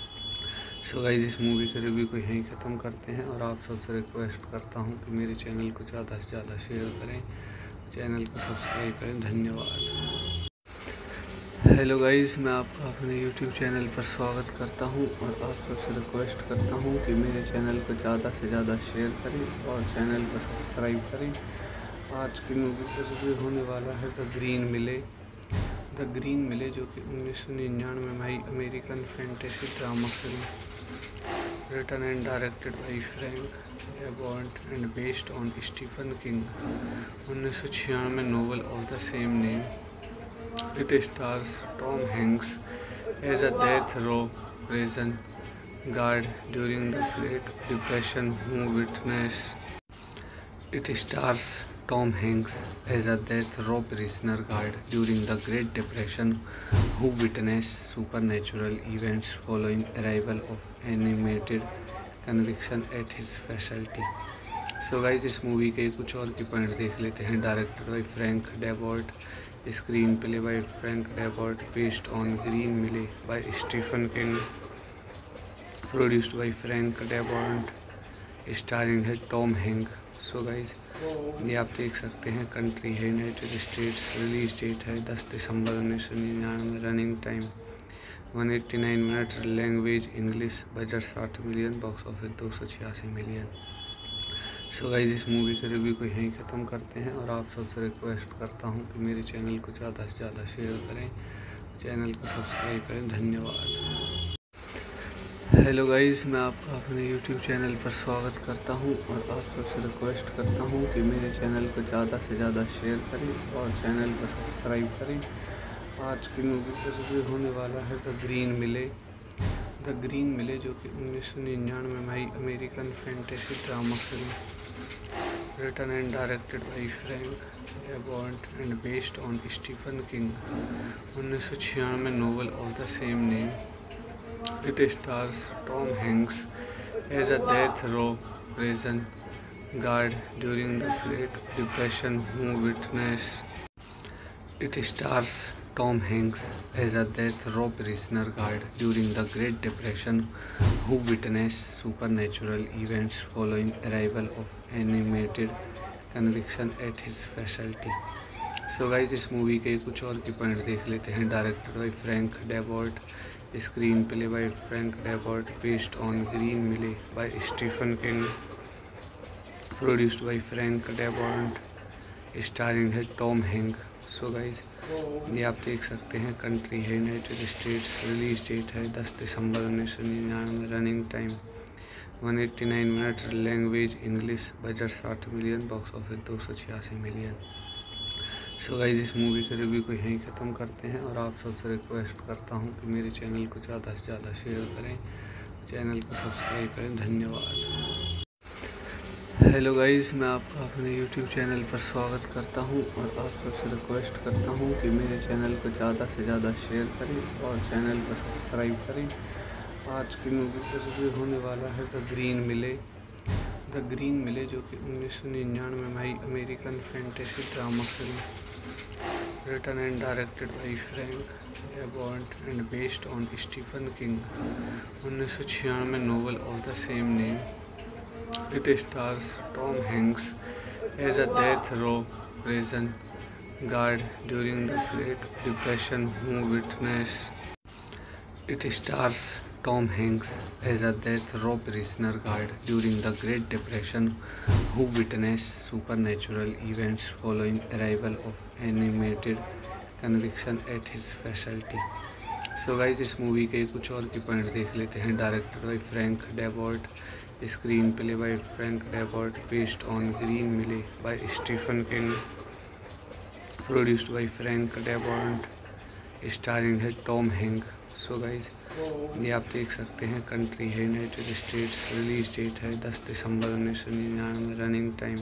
So guys इस movie के रिव्यू को यहीं ख़त्म करते हैं और आप सबसे रिक्वेस्ट करता हूँ कि मेरे चैनल को ज़्यादा से ज़्यादा शेयर करें, चैनल को सब्सक्राइब करें। धन्यवाद। हेलो गाइस, मैं आपका अपने यूट्यूब चैनल पर स्वागत करता हूँ और आप सबसे रिक्वेस्ट करता हूँ कि मेरे चैनल को ज़्यादा से ज़्यादा शेयर करें और चैनल को सब्सक्राइब करें। आज की मूवी का रिव्यू होने वाला है the Green Mile. The Green Mile जो कि 1999 में आई American fantasy drama film, written and directed by Frank Darabont and based on Stephen King 1996 novel of the same name. It stars Tom Hanks as a death row prison guard during the Great Depression who witnessed It stars Tom Hanks as a death row prisoner guard during the Great Depression who witnessed supernatural events following arrival of animated conviction at his facility. So guys इस movie के कुछ और की point देख लेते हैं। Directed by Frank Darabont, screenplay by Frank Darabont, based on Green Mile by Stephen King, produced by Frank Darabont, starring है Tom Hank. So guys ये आप देख सकते हैं, कंट्री है यूनाइटेड स्टेट्स, रिलीज डेट है 10 दिसंबर 1999, running time 189 minute, language English, budget 60 million, box office 286 million. So guys इस movie का रिव्यू को यहीं ख़त्म करते हैं और आप सबसे रिक्वेस्ट करता हूँ कि मेरे चैनल को ज़्यादा से ज़्यादा शेयर करें, चैनल को सब्सक्राइब करें। धन्यवाद। हेलो गाइस, मैं आपका अपने यूट्यूब चैनल पर स्वागत करता हूं और आप सबसे रिक्वेस्ट करता हूं कि मेरे चैनल को ज़्यादा से ज़्यादा शेयर करें और चैनल को सब्सक्राइब करें। आज की मूवी का रिव्यू होने वाला है the Green Mile. The Green Mile जो कि 1999 में आई American fantasy drama film written and directed by Frank Darabont and based on Stephen King 1996 novel of the same name. It stars Tom Hanks as a death row prison guard during the Great Depression who witnessed. It stars Tom Hanks as a death row prisoner guard during the Great Depression who witnessed supernatural events following arrival of animated conviction at his facility. So guys इस movie के कुछ और की point देख लेते हैं। Directed by Frank Darabont, screenplay by Frank Darabont, based on Green Mile by Stephen King, produced by Frank Darabont, starring है Tom Hank. So guys ये आप देख सकते हैं, कंट्री है यूनाइटेड स्टेट्स, रिलीज डेट है 10 दिसंबर 1999, running time 189 minute, language English, budget 60 million, box office 286 million. So guys इस movie के रिव्यू को यहीं ख़त्म करते हैं और आप सबसे रिक्वेस्ट करता हूँ कि मेरे चैनल को ज़्यादा से ज़्यादा शेयर करें, चैनल को सब्सक्राइब करें। धन्यवाद। हेलो गाइस, मैं आपका अपने यूट्यूब चैनल पर स्वागत करता हूँ और आप सबसे रिक्वेस्ट करता हूँ कि मेरे चैनल को ज़्यादा से ज़्यादा शेयर करें और चैनल को सब्सक्राइब करें। आज की मूवी का रिव्यू होने वाला है the Green Mile. The Green Mile जो कि 1999 में आई American fantasy drama film written and directed by Frank Darabont and based on Stephen King 1996 novel of the same name. It stars Tom Hanks as a death row prison guard during the Great Depression who witnessed. It stars Tom Hanks as a death row prisoner guard during the Great Depression who witnessed supernatural events following arrival of animated conviction at his facility. So guys इस movie के कुछ और की point देख लेते हैं। Directed by Frank Darabont, screenplay by Frank Darabont, based on Green Mile by Stephen King, produced by Frank Darabont, starring है Tom Hank. So guys ये आप देख सकते हैं, कंट्री है यूनाइटेड स्टेट्स, रिलीज डेट है 10 दिसंबर 1999, running time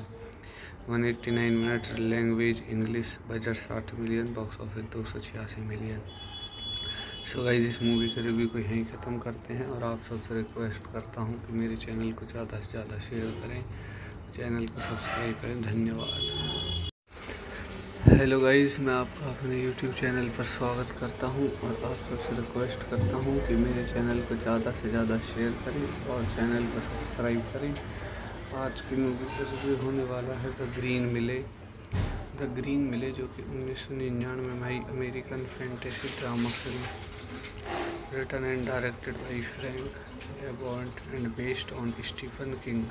189 minute, language English, budget 60 million, box office 286 million. So guys इस movie के रिव्यू को यहीं ख़त्म करते हैं और आप सबसे रिक्वेस्ट करता हूँ कि मेरे चैनल को ज़्यादा से ज़्यादा शेयर करें, चैनल को सब्सक्राइब करें। धन्यवाद। हेलो गाइस, मैं आपका अपने यूट्यूब चैनल पर स्वागत करता हूं और आप सबसे रिक्वेस्ट करता हूं कि मेरे चैनल को ज़्यादा से ज़्यादा शेयर करें और चैनल को सब्सक्राइब करें। आज की मूवी का रिव्यू होने वाला है the Green Mile. The Green Mile जो कि 1999 में आई American fantasy drama film written and directed by Frank Darabont and based on Stephen King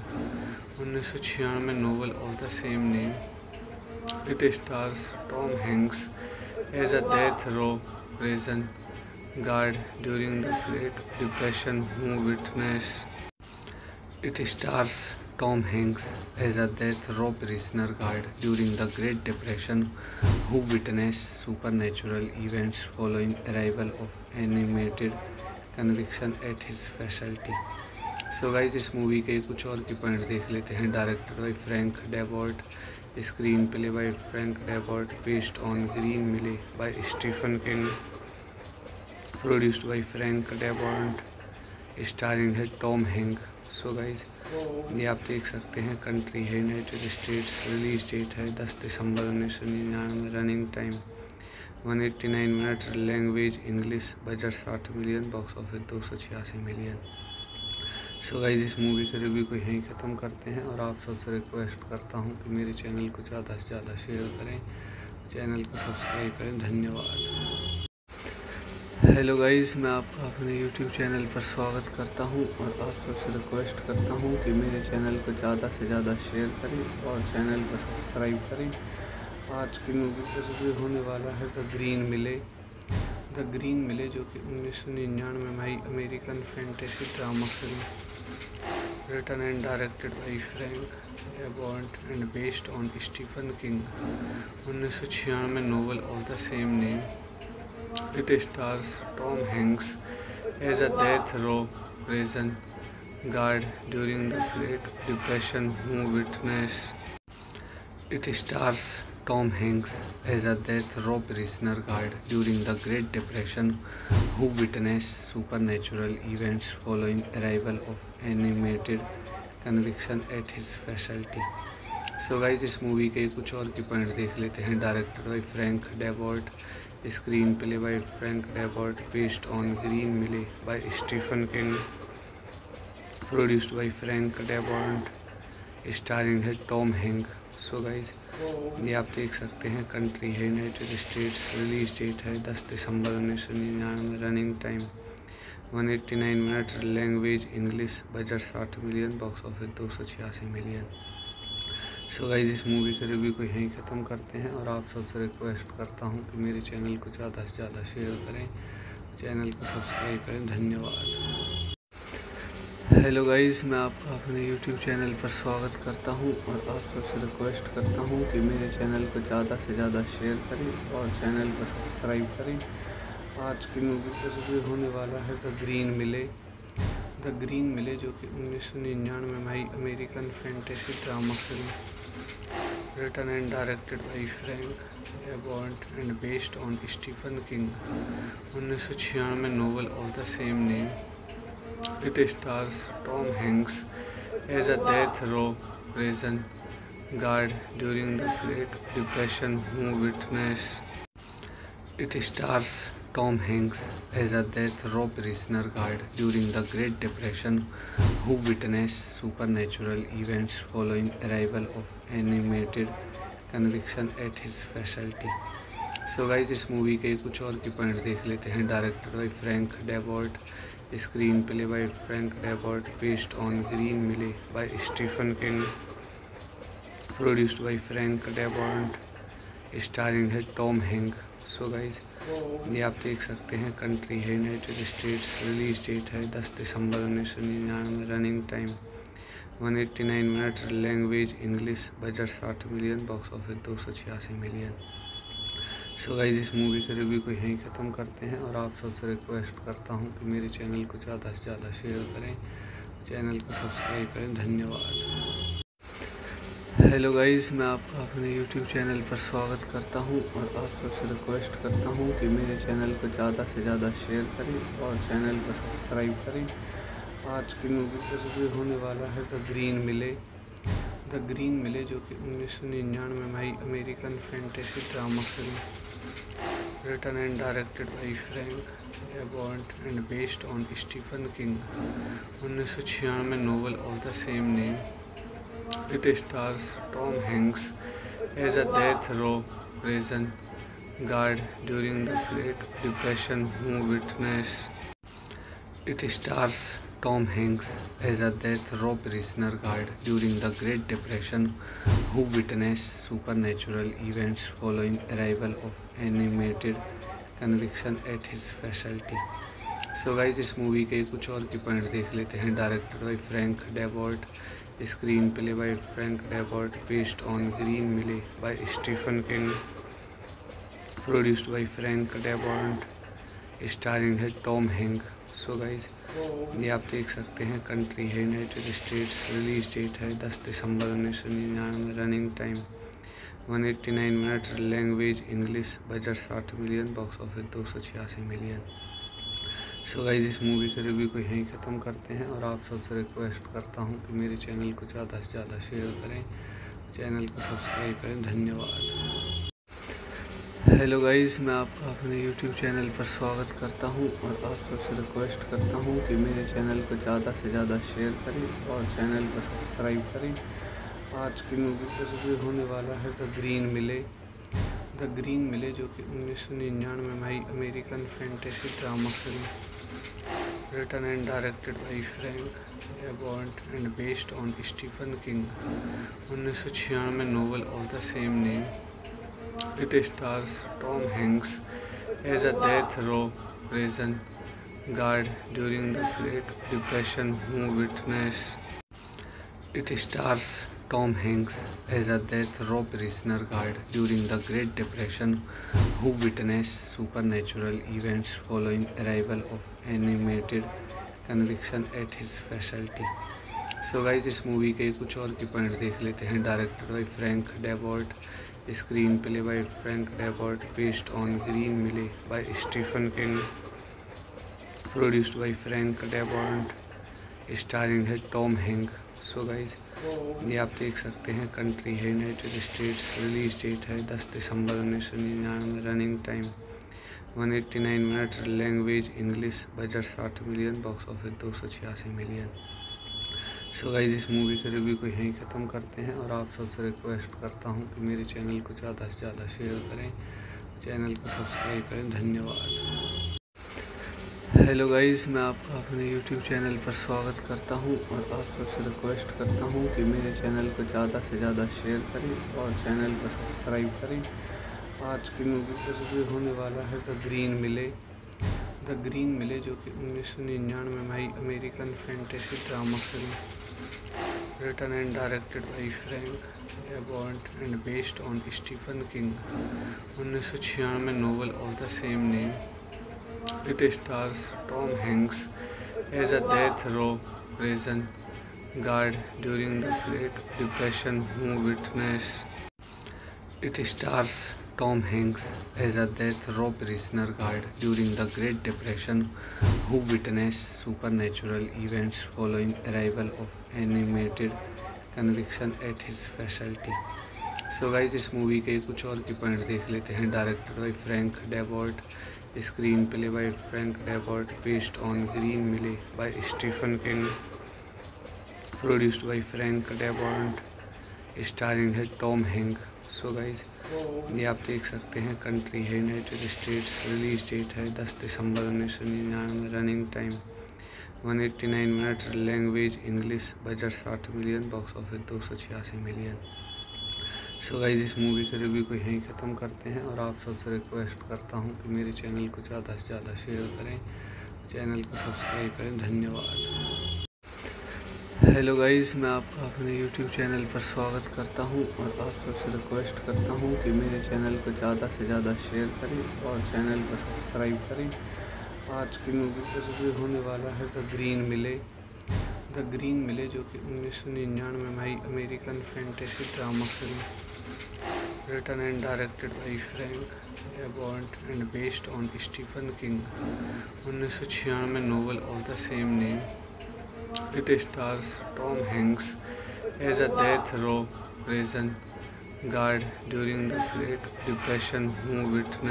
1996 novel of the same name. It stars Tom Hanks as a death row prison guard during the Great Depression who witnessed. It stars Tom Hanks as a death row prisoner guard during the Great Depression who witnessed supernatural events following arrival of animated conviction at his facility. So guys इस movie के कुछ और की point देख लेते हैं। Directed by Frank Darabont, screenplay by Frank Darabont, based on Green Mile by Stephen King, produced by Frank Darabont, starring है Tom Hank. So guys ये आप देख सकते हैं, कंट्री है यूनाइटेड स्टेट्स, रिलीज डेट है 10 दिसंबर 1999, running time 189 minute, language English, budget 60 million, box office 286 million. So guys इस movie का रिव्यू को यहीं ख़त्म करते हैं और आप सबसे रिक्वेस्ट करता हूँ कि मेरे चैनल को ज़्यादा से ज़्यादा शेयर करें, चैनल को सब्सक्राइब करें। धन्यवाद। हेलो गाइस, मैं आपका अपने यूट्यूब चैनल पर स्वागत करता हूं और आप सबसे रिक्वेस्ट करता हूं कि मेरे चैनल को ज़्यादा से ज़्यादा शेयर करें और चैनल को सब्सक्राइब करें। आज की मूवी का रिव्यू होने वाला है the Green Mile. The Green Mile जो कि 1999 में आई American fantasy drama film written and directed by Frank Darabont and based on Stephen King 1996 novel of the same name. It stars Tom Hanks as a death row prison guard during the Great Depression who witnessed. It stars Tom Hanks as a death row prisoner guard during the Great Depression who witnessed supernatural events following arrival of animated conviction at his facility. So guys, इस movie के कुछ और की point देख लेते हैं। Directed by Frank Darabont, screenplay by Frank Darabont, based on Green Mile by Stephen King, produced by Frank Darabont, starring है Tom Hank. So guys ये आप देख सकते हैं, कंट्री है यूनाइटेड स्टेट्स, रिलीज डेट है 10 दिसंबर 1999, running time 189 minute, language English, budget 60 million, box office 286 million. So guys इस movie के रिव्यू को यहीं ख़त्म करते हैं और आप सबसे रिक्वेस्ट करता हूँ कि मेरे चैनल को ज़्यादा से ज़्यादा शेयर करें, चैनल को सब्सक्राइब करें। धन्यवाद। हेलो गाइज, मैं आपका अपने यूट्यूब चैनल पर स्वागत करता हूँ और आप सबसे रिक्वेस्ट करता हूँ कि मेरे चैनल को ज़्यादा से ज़्यादा शेयर करें और चैनल को सब्सक्राइब करें। आज की मूवी का रिव्यू होने वाला है the Green Mile. The Green Mile जो कि 1999 में आई American fantasy drama film written and directed by Frank Darabont and based on Stephen King 1996 novel of the same name. It stars Tom Hanks as a death row prison guard during the Great Depression who witnessed. It stars Tom Hanks as a death row prisoner guard during the Great Depression who witnessed supernatural events following arrival of animated conviction at his facility. So guys, इस movie के कुछ और की point देख लेते हैं। Directed by Frank Darabont, screenplay by Frank Darabont, based on Green Mile by Stephen King, produced by Frank Darabont, starring है Tom Hank. So guys ये आप देख सकते हैं, कंट्री है यूनाइटेड स्टेट्स, रिलीज डेट है 10 दिसंबर 1999, running time 189 minute, language English, budget 60 million, box office 286 million. So guys इस movie के रिव्यू को यहीं ख़त्म करते हैं और आप सबसे रिक्वेस्ट करता हूँ कि मेरे चैनल को ज़्यादा से ज़्यादा शेयर करें, चैनल को सब्सक्राइब करें। धन्यवाद। हेलो गाइस, मैं आपका अपने यूट्यूब चैनल पर स्वागत करता हूं और आप सबसे रिक्वेस्ट करता हूं कि मेरे चैनल को ज़्यादा से ज़्यादा शेयर करें और चैनल को सब्सक्राइब करें। आज की मूवी का रिव्यू होने वाला है the Green Mile. The Green Mile जो कि 1999 में आई American fantasy drama film written and directed by Frank Darabont and based on Stephen King 1996 novel of the same name. It stars Tom Hanks as a death row prison guard during the Great Depression who witnessed. It stars Tom Hanks as a death row prisoner guard during the Great Depression who witnessed supernatural events following arrival of animated conviction at his facility. So guys, इस movie के कुछ और की point देख लेते हैं। Directed by Frank Darabont, screenplay by Frank Darabont, based on Green Mile by Stephen King, produced by Frank Darabont, starring है Tom Hank. So guys ये आप देख सकते हैं, कंट्री है यूनाइटेड स्टेट्स, रिलीज डेट है 10 दिसंबर 1999, running time 189 minute, language English, budget 60 million, box office 286 million. So guys इस movie के रिव्यू को यहीं ख़त्म करते हैं और आप सबसे रिक्वेस्ट करता हूँ कि मेरे चैनल को ज़्यादा से ज़्यादा शेयर करें, चैनल को सब्सक्राइब करें। धन्यवाद। हेलो गाइस, मैं आपका अपने यूट्यूब चैनल पर स्वागत करता हूं और आप सबसे रिक्वेस्ट करता हूं कि मेरे चैनल को ज़्यादा से ज़्यादा शेयर करें और चैनल को सब्सक्राइब करें। आज की मूवी का रिव्यू होने वाला है the Green Mile. The Green Mile जो कि 1999 में आई American fantasy drama film written and directed by Frank Darabont and based on Stephen King 1996 novel of the same name. It stars Tom Hanks as a death row prison guard during the Great Depression who witnessed It stars Tom Hanks as a death row prisoner guard during the Great Depression who witnessed supernatural events following arrival of animated conviction at his facility. So guys, इस movie के कुछ और की point देख लेते हैं। Directed by Frank Darabont, screenplay by Frank Darabont, based on Green Mile by Stephen King, produced by Frank Darabont, starring है Tom Hank. So guys, ये आप देख सकते हैं। कंट्री है यूनाइटेड स्टेट्स, रिलीज डेट है 10 दिसंबर 1999, running time 189 minute, language English, budget 60 million, box office 286 million. So guys, इस movie के रिव्यू को यहीं ख़त्म करते हैं और आप सबसे रिक्वेस्ट करता हूं कि मेरे चैनल को ज़्यादा से ज़्यादा शेयर करें, चैनल को सब्सक्राइब करें। धन्यवाद। हेलो गाइज, मैं आपका अपने यूट्यूब चैनल पर स्वागत करता हूं और आप सबसे रिक्वेस्ट करता हूं कि मेरे चैनल को ज़्यादा से ज़्यादा शेयर करें और चैनल को सब्सक्राइब करें। आज की मूवी का रिव्यू होने वाला है the Green Mile. The Green Mile जो कि 1999 में आई American fantasy drama film written and directed by Frank Darabont and based on Stephen King 1996 novel of the same name. It stars Tom Hanks as a death row prison guard during the Great Depression who witnessed It stars Tom Hanks as a death row prisoner guard during the Great Depression who witnessed supernatural events following arrival of animated conviction at his facility. So guys, इस movie के कुछ और की point देख लेते हैं। Directed by Frank Darabont, screenplay by Frank Darabont, based on Green Mile by Stephen King, produced by Frank Darabont, starring है Tom Hank. So guys, ये आप देख सकते हैं। कंट्री है यूनाइटेड स्टेट्स, रिलीज डेट है 10 दिसंबर 1999, running time 189 minute, language English, budget 60 million, box office 286 million. So guys, इस movie के रिव्यू को यहीं ख़त्म करते हैं और आप सबसे रिक्वेस्ट करता हूँ कि मेरे चैनल को ज़्यादा से ज़्यादा शेयर करें, चैनल को सब्सक्राइब करें। धन्यवाद। हेलो गाइस, मैं आपका अपने यूट्यूब चैनल पर स्वागत करता हूं और आप सबसे रिक्वेस्ट करता हूं कि मेरे चैनल को ज़्यादा से ज़्यादा शेयर करें और चैनल को सब्सक्राइब करें। आज की मूवी का रिव्यू होने वाला है the Green Mile. The Green Mile जो कि 1999 में आई American fantasy drama film written and directed by Frank Darabont and based on Stephen King 1996 novel of the same name. It stars Tom Hanks as a death row prison guard during the Great Depression who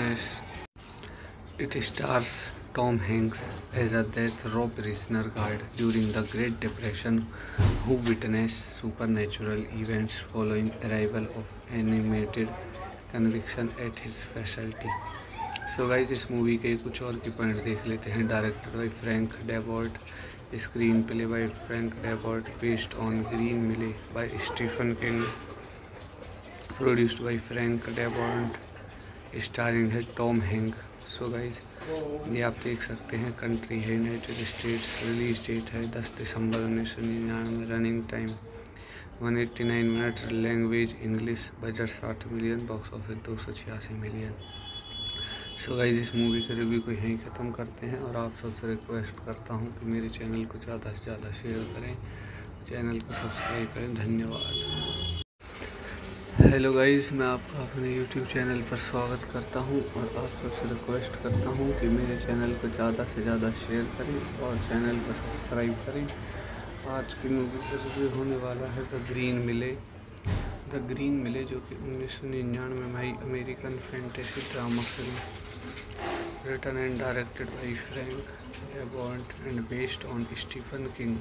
witnessed It stars Tom Hanks as a death row prisoner guard during the Great Depression who witnessed supernatural events following arrival of animated conviction at his facility. So guys, इस movie के कुछ और की point देख लेते हैं। Directed by Frank Darabont, screenplay by Frank Darabont, based on Green Mile by Stephen King, produced by Frank Darabont, starring है Tom Hank. So guys, ये आप देख सकते हैं। कंट्री है यूनाइटेड स्टेट्स, रिलीज डेट है 10 दिसंबर 1999, running time 189 minute, language English, budget 60 million, box office 286 million. So guys, इस movie के रिव्यू को यहीं ख़त्म करते हैं और आप सबसे रिक्वेस्ट करता हूं कि मेरे चैनल को ज़्यादा से ज़्यादा शेयर करें, चैनल को सब्सक्राइब करें। धन्यवाद। हेलो गाइस, मैं आपका अपने यूट्यूब चैनल पर स्वागत करता हूं और आप सबसे रिक्वेस्ट करता हूं कि मेरे चैनल को ज़्यादा से ज़्यादा शेयर करें और चैनल को सब्सक्राइब करें। आज की मूवी का रिव्यू होने वाला है the Green Mile. The Green Mile, जो कि 1999 में American fantasy drama film written and directed by Frank Darabont and based on Stephen King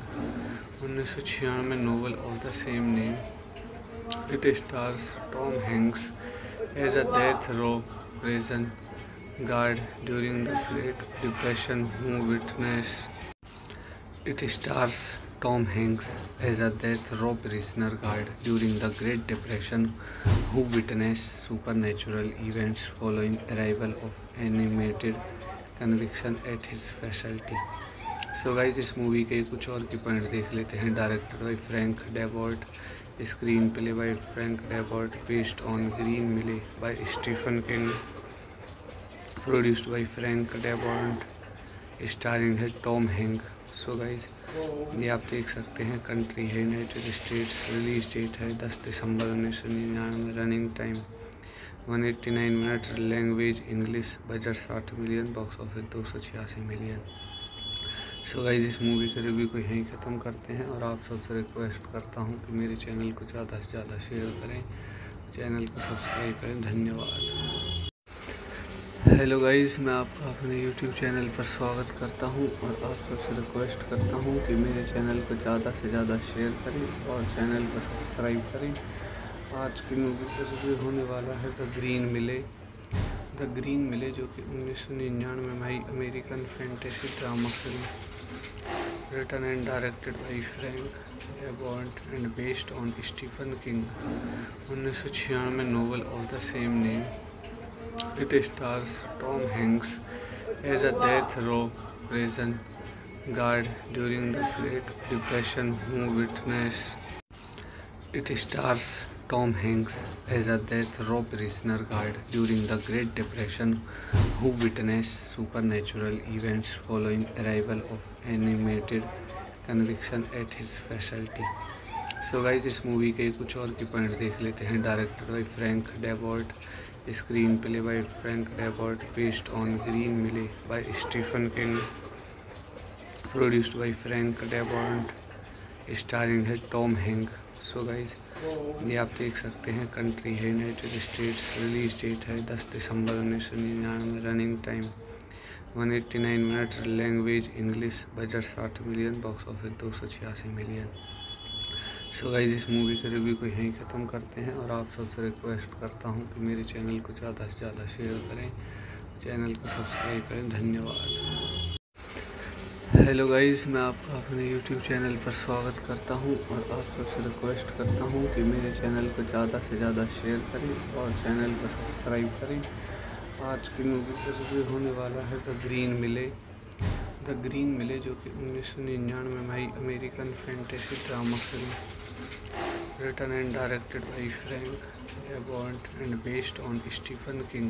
1996 novel of the same name. It stars Tom Hanks as a death row prison guard during the Great Depression who witnessed. It stars Tom Hanks as a death row prisoner guard during the Great Depression who witnessed supernatural events following arrival of animated conviction at his facility. So guys, इस movie के कुछ और की point देख लेते हैं. Directed by Frank Darabont, screenplay by Frank Darabont, based on Green Mile by Stephen King, produced by Frank Darabont, starring है Tom Hank. So guys, ये आप देख सकते हैं. कंट्री है यूनाइटेड स्टेट्स, रिलीज डेट है 10 दिसंबर 1999, running time 189 minute, language English, budget 60 million, box office 286 million. So guys, इस movie का रिव्यू को यहीं ख़त्म करते हैं और आप सबसे रिक्वेस्ट करता हूं कि मेरे चैनल को ज़्यादा से ज़्यादा शेयर करें, चैनल को सब्सक्राइब करें. धन्यवाद. हेलो गाइस, मैं आपका अपने यूट्यूब चैनल पर स्वागत करता हूं और आप सबसे रिक्वेस्ट करता हूं कि मेरे चैनल को ज़्यादा से ज़्यादा शेयर करें और चैनल को सब्सक्राइब करें. आज की मूवी का रिव्यू होने वाला है the Green Mile. The Green Mile, जो कि 1999 में American fantasy drama film written and directed by Frank Darabont and based on Stephen King 1996 novel of the same name. It stars Tom Hanks as a death row prison guard during the Great Depression who witness. It stars Tom Hanks as a death row prisoner guard during the Great Depression who witnessed supernatural events following arrival of animated conviction at his facility. So guys, इस movie के कुछ और की point देख लेते हैं. Directed by Frank Darabont, screenplay by Frank Darabont, based on Green Mile by Stephen King, produced by Frank Darabont, starring है Tom Hank. So guys, ये आप देख सकते हैं. कंट्री है यूनाइटेड स्टेट्स, रिलीज डेट है 10 दिसंबर 1999, running time 189 minute, language English, budget 60 million, box office 286 million. So guys, इस movie के रिव्यू को यहीं ख़त्म करते हैं और आप सबसे रिक्वेस्ट करता हूं कि मेरे चैनल को ज़्यादा से ज़्यादा शेयर करें, चैनल को सब्सक्राइब करें. धन्यवाद. हेलो गाइस, मैं आपका अपने यूट्यूब चैनल पर स्वागत करता हूं और आप सबसे रिक्वेस्ट करता हूं कि मेरे चैनल को ज़्यादा से ज़्यादा शेयर करें और चैनल को सब्सक्राइब करें. आज की मूवी का रिव्यू होने वाला है the Green Mile. The Green Mile, जो कि 1999 में American fantasy drama film written and directed by Frank Darabont and based on Stephen King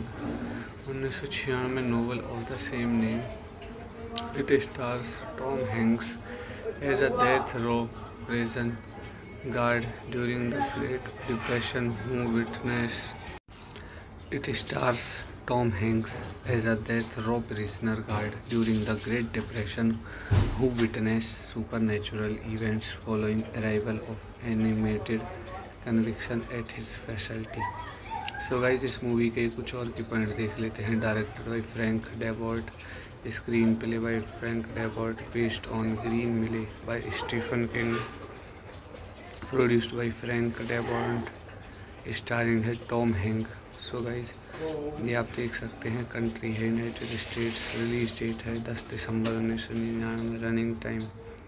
1996 novel of the same name. It stars Tom Hanks as a death row prison guard during the Great Depression who witnessed. It stars Tom Hanks as a death row prisoner guard during the Great Depression who witnessed supernatural events following arrival of animated conviction at his facility. So guys, इस movie के कुछ और की point देख लेते हैं. Directed by Frank Darabont, screenplay by Frank Darabont, based on Green Mile by Stephen King, produced by Frank Darabont, starring है Tom Hank. So guys, ये आप देख सकते हैं. कंट्री है यूनाइटेड स्टेट्स, रिलीज डेट है 10 दिसंबर 1999, running time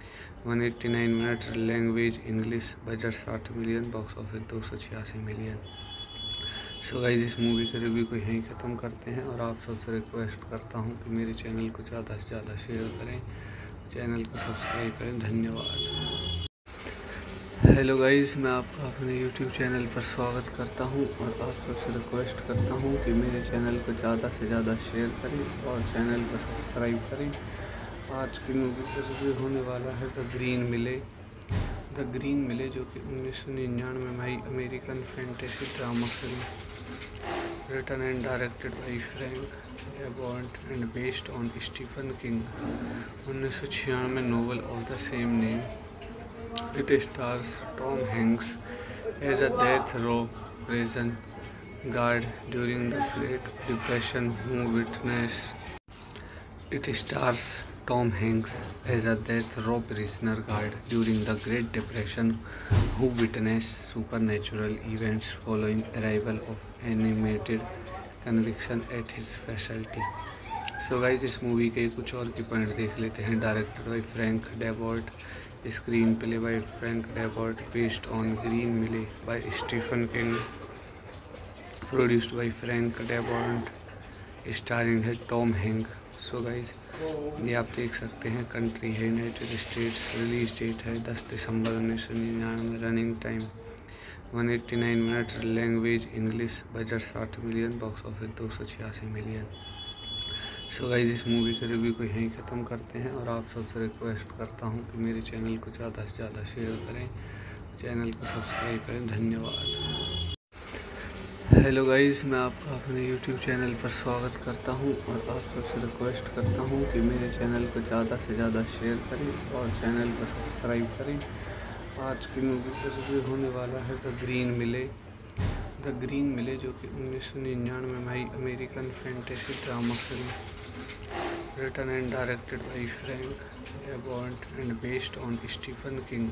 189 minute, language English, budget 60 million, box office 286 million. So guys, इस movie के रिव्यू को यहीं ख़त्म करते हैं और आप सबसे रिक्वेस्ट करता हूं कि मेरे चैनल को ज़्यादा से ज़्यादा शेयर करें, चैनल को सब्सक्राइब करें. धन्यवाद. हेलो गाइस, मैं आपका अपने यूट्यूब चैनल पर स्वागत करता हूं और आप सबसे रिक्वेस्ट करता हूं कि मेरे चैनल को ज़्यादा से ज़्यादा शेयर करें और चैनल को सब्सक्राइब करें. आज की मूवी का रिव्यू होने वाला है the Green Mile. The Green Mile, जो कि 1999 में American fantasy drama film written and directed by Frank Darabont and based on Stephen King 1996 novel of the same name. It stars Tom Hanks as a death row prison guard during the Great Depression who witnessed. It stars Tom Hanks as a death row prisoner guard during the Great Depression who witnessed supernatural events following arrival of animated conviction at his facility. So guys इस movie के कुछ और की point देख लेते हैं। Director by Frank Darabont, screenplay by Frank Darabont, based on Green Mile by Stephen King, produced by Frank Darabont, starring है Tom Hank. So guys ये आप देख सकते हैं। कंट्री है यूनाइटेड स्टेट्स, रिलीज डेट है 10 दिसंबर 1999, running time 189 minute, language English, budget 60 million, box office 286 million. So guys इस movie के रिव्यू को यहीं ख़त्म करते हैं और आप सबसे रिक्वेस्ट करता हूँ कि मेरे चैनल को ज़्यादा से ज़्यादा शेयर करें, चैनल को सब्सक्राइब करें। धन्यवाद। हेलो गाइज, मैं आपका अपने यूट्यूब चैनल पर स्वागत करता हूं और आप सबसे रिक्वेस्ट करता हूं कि मेरे चैनल को ज़्यादा से ज़्यादा शेयर करें और चैनल को सब्सक्राइब करें। आज की मूवी का रिव्यू होने वाला है the Green Mile. The Green Mile जो कि 1999 में आई American fantasy drama film, written and directed by Frank Darabont and based on Stephen King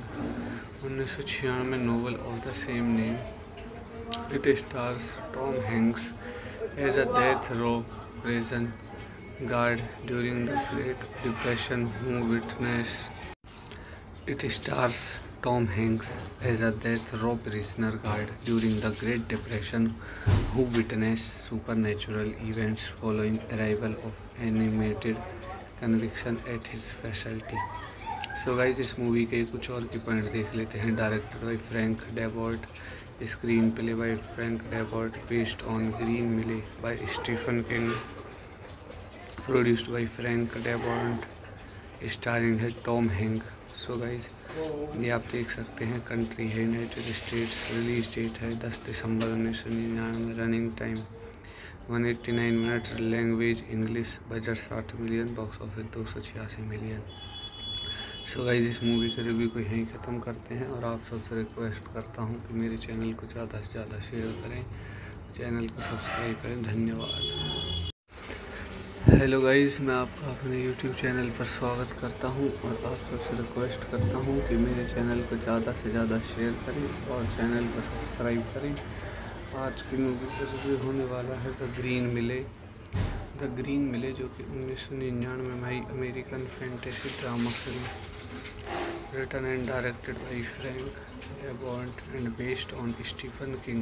1996 novel of the same name. It stars Tom Hanks as a death row prison guard during the Great Depression who witnessed. It stars Tom Hanks as a death row prisoner guard during the Great Depression who witnessed supernatural events following arrival of animated conviction at his facility. So guys इस movie के कुछ और की point देख लेते हैं। Director by Frank Darabont, screenplay by Frank Darabont, based on Green Mile by Stephen King, produced by Frank Darabont, starring है Tom Hank. So guys ये आप देख सकते हैं। कंट्री है यूनाइटेड स्टेट्स, रिलीज डेट है 10 दिसंबर 1999, running time 189 minute, language English, budget 60 million, box office 286 million. So guys इस movie के रिव्यू को यहीं ख़त्म करते हैं और आप सबसे रिक्वेस्ट करता हूँ कि मेरे चैनल को ज़्यादा से ज़्यादा शेयर करें, चैनल को सब्सक्राइब करें। धन्यवाद। हेलो गाइज, मैं आपका अपने यूट्यूब चैनल पर स्वागत करता हूँ और आप सबसे रिक्वेस्ट करता हूँ कि मेरे चैनल को ज़्यादा से ज़्यादा शेयर करें और चैनल को सब्सक्राइब करें। आज की मूवी का रिव्यू होने वाला है the Green Mile. The Green Mile जो कि 1999 में आई American fantasy drama film, written and directed by Frank Darabont and based on Stephen King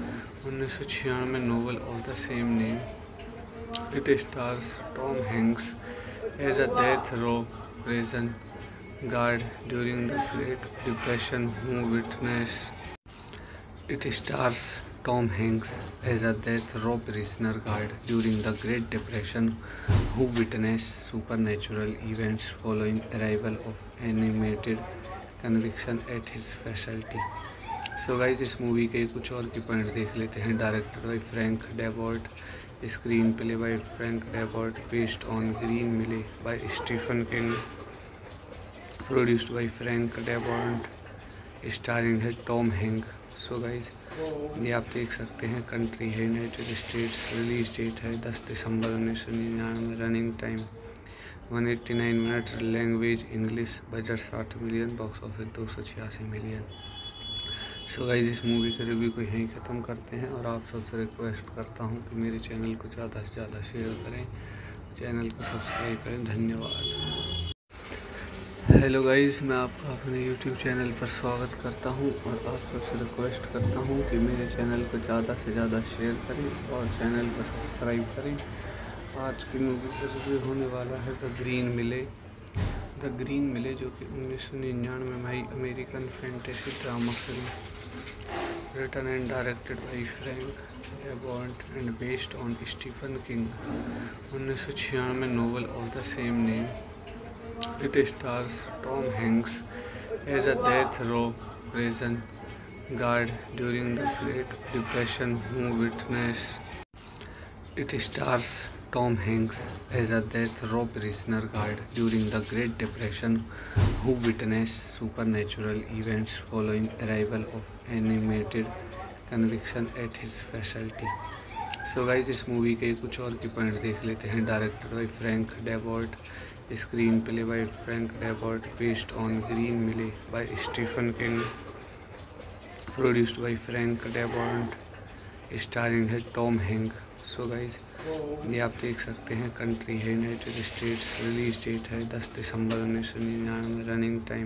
1996 novel of the same name. It stars Tom Hanks as a death row prison guard during the Great Depression who witnessed. It stars Tom Hanks as a death row prisoner guard during the Great Depression who witnessed supernatural events following arrival of animated conviction at his facility. So guys इस movie के कुछ और की point देख लेते हैं। Director by Frank Darabont, screenplay by Frank Darabont, based on Green Mile by Stephen King, produced by Frank Darabont, starring है Tom Hank. So guys ये आप देख सकते हैं। कंट्री है यूनाइटेड स्टेट्स, रिलीज डेट है 10 दिसंबर 1999, running time 189 minute, language English, budget 60 million, box office 286 million. So guys इस movie के रिव्यू को यहीं ख़त्म करते हैं और आप सबसे रिक्वेस्ट करता हूँ कि मेरे चैनल को ज़्यादा से ज़्यादा शेयर करें, चैनल को सब्सक्राइब करें। धन्यवाद। हेलो गाइज, मैं आपका अपने यूट्यूब चैनल पर स्वागत करता हूँ और आप सबसे रिक्वेस्ट करता हूँ कि मेरे चैनल को ज़्यादा से ज़्यादा शेयर करें और चैनल को सब्सक्राइब करें। आज की मूवी का रिव्यू होने वाला है the Green Mile. The Green Mile जो कि 1999 में आई American fantasy drama film, written and directed by Frank Darabont and based on Stephen King 1996 novel of the same name. It stars Tom Hanks as a death row prison guard during the Great Depression who witnessed. It stars Tom Hanks as a death row prisoner guard during the Great Depression who witnessed supernatural events following arrival of animated conviction at his speciality. So guys इस movie के कुछ और की point देख लेते हैं। Directed by Frank Darabont, screenplay by Frank Darabont, based on Green Mile by Stephen King, produced by Frank Darabont, starring है Tom Hank. So guys ये आप देख सकते हैं। कंट्री है यूनाइटेड स्टेट्स, रिलीज डेट है 10 दिसंबर 1999, running time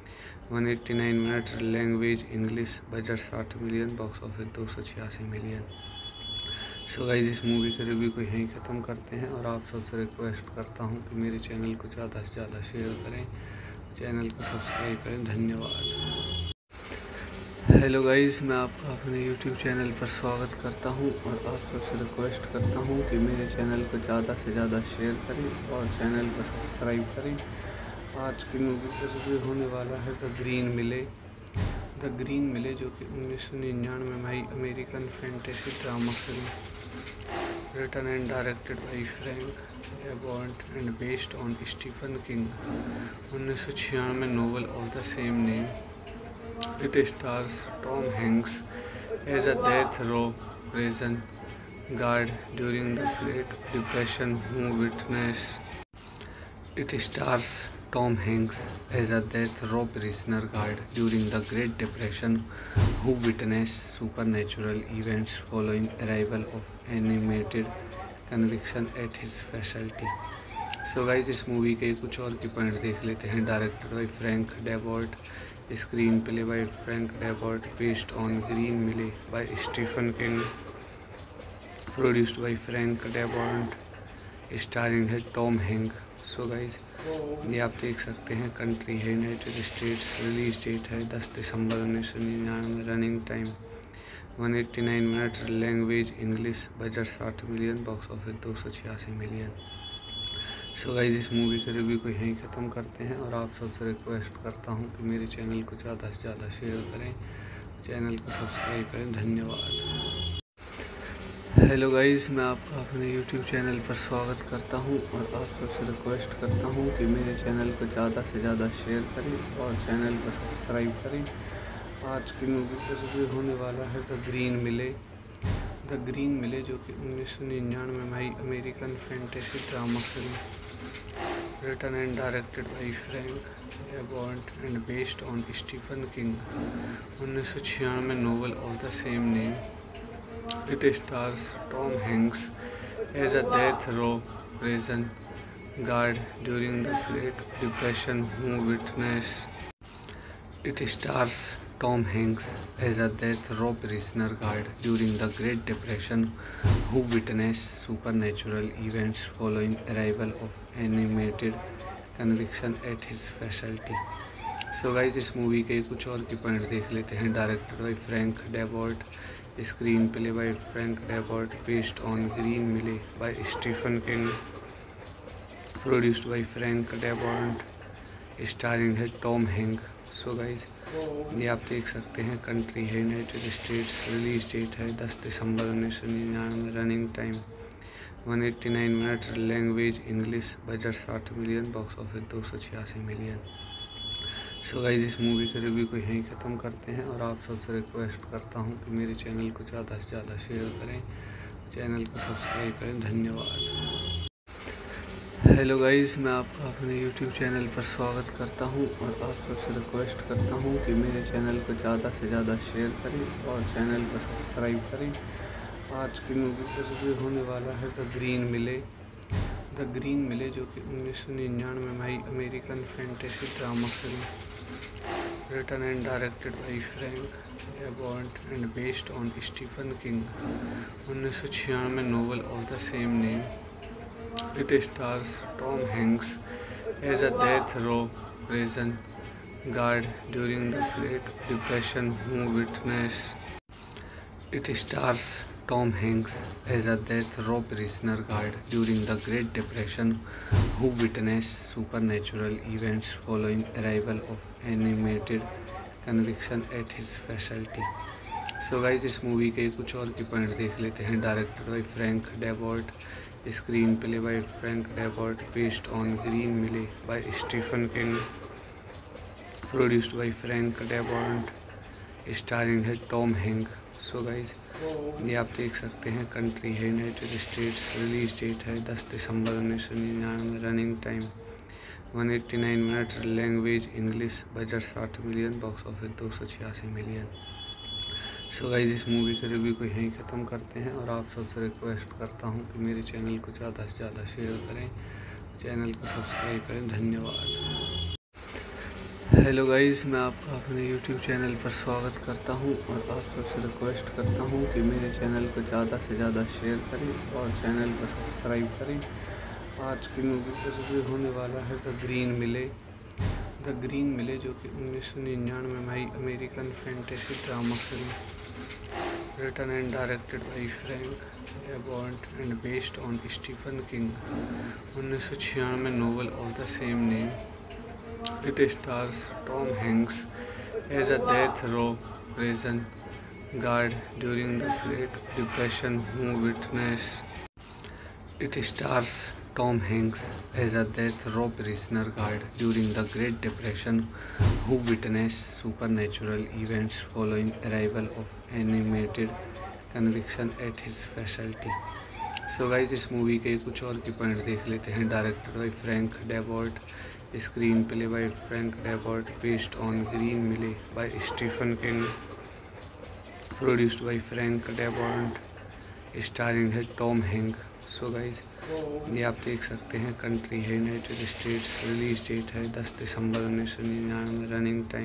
189 minute, language English, budget 60 million, box office 286 million. So guys इस movie के रिव्यू को यहीं ख़त्म करते हैं और आप सबसे रिक्वेस्ट करता हूँ कि मेरे चैनल को ज़्यादा से ज़्यादा शेयर करें, चैनल को सब्सक्राइब करें। धन्यवाद। हेलो गाइस, मैं आपका अपने यूट्यूब चैनल पर स्वागत करता हूं और आप सबसे रिक्वेस्ट करता हूं कि मेरे चैनल को ज़्यादा से ज़्यादा शेयर करें और चैनल को सब्सक्राइब करें। आज की मूवी का रिव्यू होने वाला है the Green Mile. The Green Mile जो कि 1999 में American fantasy drama film written and directed by Frank Darabont and based on Stephen King 1996 में novel of the same name. It stars Tom Hanks as a death row prison guard during the Great Depression who witnessed It stars Tom Hanks as a death row prisoner guard during the Great Depression who witnessed supernatural events following arrival of animated conviction at his facility. So guys इस movie के कुछ और की point देख लेते हैं। Directed by Frank Darabont, screenplay by Frank Darabont, based on Green Mile by Stephen King, produced by Frank Darabont, starring है Tom Hank. So guys ये आप देख सकते हैं। कंट्री है यूनाइटेड स्टेट्स, रिलीज डेट है 10 दिसंबर 1999, running time 189 minute, language English, budget 60 million, box office 286 million. So guys इस movie के रिव्यू को यहीं ख़त्म करते हैं और आप सबसे रिक्वेस्ट करता हूँ कि मेरे चैनल को ज़्यादा से ज़्यादा शेयर करें, चैनल को सब्सक्राइब करें। धन्यवाद। हेलो गाइस, मैं आपका अपने यूट्यूब चैनल पर स्वागत करता हूँ और आप सबसे रिक्वेस्ट करता हूँ कि मेरे चैनल को ज़्यादा से ज़्यादा शेयर करें और चैनल को सब्सक्राइब करें। आज की मूवी का रिव्यू होने वाला है the Green Mile. The Green Mile जो कि 1999 में American fantasy drama film written and directed by Frank Darabont and based on Stephen King 1996 में novel of the same name. It stars Tom Hanks as a death row prison guard during the Great Depression who witnessed It stars Tom Hanks as a death row prisoner guard during the Great Depression who witnessed supernatural events following arrival of animated conviction at his facility. So guys इस movie के कुछ और की point देख लेते हैं। Directed by Frank Darabont, screenplay by Frank Darabont, based on Green Mile by Stephen King, produced by Frank Darabont, starring है Tom Hank. So guys ये आप देख सकते हैं। कंट्री है यूनाइटेड स्टेट्स, रिलीज डेट है 10 दिसंबर 1999, running time 189 minute, language English, budget 60 million, box office 286 million. So guys इस movie के रिव्यू को यहीं ख़त्म करते हैं और आप सबसे रिक्वेस्ट करता हूँ कि मेरे चैनल को ज़्यादा से ज़्यादा शेयर करें, चैनल को सब्सक्राइब करें। धन्यवाद। हेलो गाइस, मैं आपका अपने यूट्यूब चैनल पर स्वागत करता हूँ और आप सबसे रिक्वेस्ट करता हूँ कि मेरे चैनल को ज़्यादा से ज़्यादा शेयर करें और चैनल को सब्सक्राइब करें। आज की मूवी का रिव्यू होने वाला है the Green Mile. The Green Mile जो कि 1999 में American fantasy drama film written and directed by Frank Darabont and based on Stephen King 1996 में novel of the same name. It stars Tom Hanks as a death row prison guard during the Great Depression who witnessed It stars Tom Hanks as a death row prisoner guard during the Great Depression who witnessed supernatural events following arrival of animated conviction at his facility. So guys इस movie के कुछ और की point देख लेते हैं। Directed by Frank Darabont, screenplay by Frank Darabont, based on Green Mile by Stephen King, produced by Frank Darabont, starring है Tom Hank. So guys ये आप देख सकते हैं, कंट्री है यूनाइटेड स्टेट्स, रिलीज डेट है 10 दिसंबर 1999, running time 189 minute, language English, budget 60 million, box office 286 million. So guys इस movie का रिव्यू को यहीं ख़त्म करते हैं और आप सबसे रिक्वेस्ट करता हूँ कि मेरे चैनल को ज़्यादा से ज़्यादा शेयर करें, चैनल को सब्सक्राइब करें। धन्यवाद। हेलो गाइज, मैं आपका अपने यूट्यूब चैनल पर स्वागत करता हूं और आप सबसे रिक्वेस्ट करता हूं कि मेरे चैनल को ज़्यादा से ज़्यादा शेयर करें और चैनल को सब्सक्राइब करें। आज की मूवी का रिव्यू होने वाला है the Green Mile. The Green Mile जो कि 1999 में आई American fantasy drama film written and directed by Frank Darabont and based on Stephen King 1996 novel of the same name. It stars Tom Hanks as a death row prison guard during the Great Depression who witnessed. It stars Tom Hanks as a death row prisoner guard during the Great Depression who witnessed supernatural events following arrival of animated conviction at his facility. So guys, इस movie के कुछ और की point देख लेते हैं। Directed by Frank Darabont, screenplay by Frank Darabont, based on Green Mile by Stephen King, produced by Frank Darabont, starring है Tom Hank. So guys ये आप देख सकते हैं, कंट्री है यूनाइटेड स्टेट्स, रिलीज डेट है 10 दिसंबर 1999, running time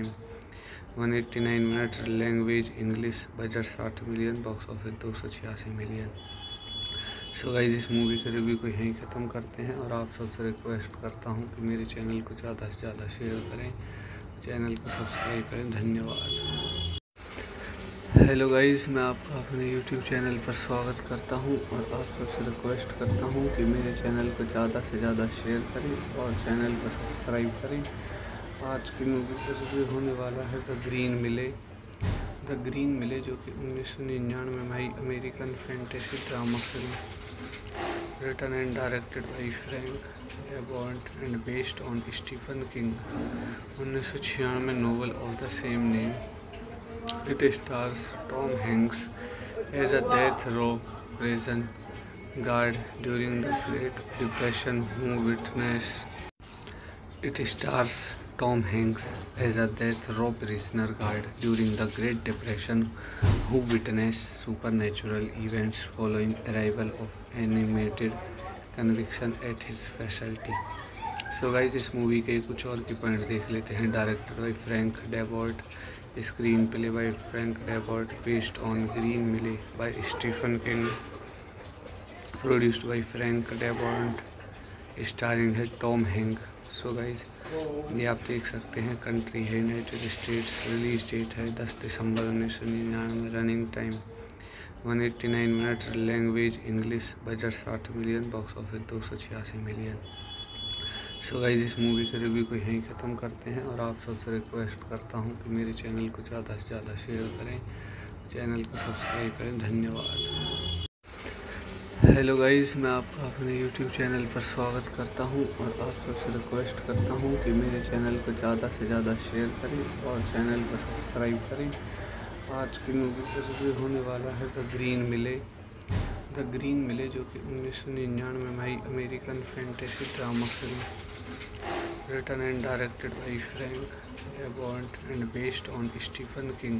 189 minute, language English, budget 60 million, box office 286 million. So guys इस movie के रिव्यू को यहीं ख़त्म करते हैं और आप सबसे रिक्वेस्ट करता हूँ कि मेरे चैनल को ज़्यादा से ज़्यादा शेयर करें, चैनल को सब्सक्राइब करें। धन्यवाद। हेलो गाइज, मैं आपका अपने यूट्यूब चैनल पर स्वागत करता हूँ और आप सबसे रिक्वेस्ट करता हूँ कि मेरे चैनल को ज़्यादा से ज़्यादा शेयर करें और चैनल को सब्सक्राइब करें। आज की मूवी का रिव्यू होने वाला है the Green Mile. The Green Mile जो कि 1999 में आई American fantasy drama film written and directed by Frank Darabont and based on Stephen King 1996 novel of the same name. It stars Tom Hanks as a death row prison guard during the Great Depression who witnessed. It stars Tom Hanks as a death row prisoner guard during the Great Depression who witnessed supernatural events following arrival of animated conviction at his facility. So guys, इस movie के कुछ और की point देख लेते हैं। Directed by Frank Darabont, screenplay by Frank Darabont, based on Green Mile by Stephen King, produced by Frank Darabont, starring है Tom Hank. So guys ये आप देख सकते हैं, कंट्री है यूनाइटेड स्टेट्स, रिलीज डेट है 10 दिसंबर 1999, running time 189 minute, language English, budget 60 million, box office 286 million. So guys इस movie के रिव्यू को यहीं ख़त्म करते हैं और आप सबसे रिक्वेस्ट करता हूँ कि मेरे चैनल को ज़्यादा से ज़्यादा शेयर करें, चैनल को सब्सक्राइब करें। धन्यवाद। हेलो गाइज, मैं आपका अपने यूट्यूब चैनल पर स्वागत करता हूं और आप सबसे रिक्वेस्ट करता हूं कि मेरे चैनल को ज़्यादा से ज़्यादा शेयर करें और चैनल को सब्सक्राइब करें। आज की मूवी का रिव्यू होने वाला है the Green Mile. The Green Mile जो कि 1999 में आई American fantasy drama film written and directed by Frank Darabont and based on Stephen King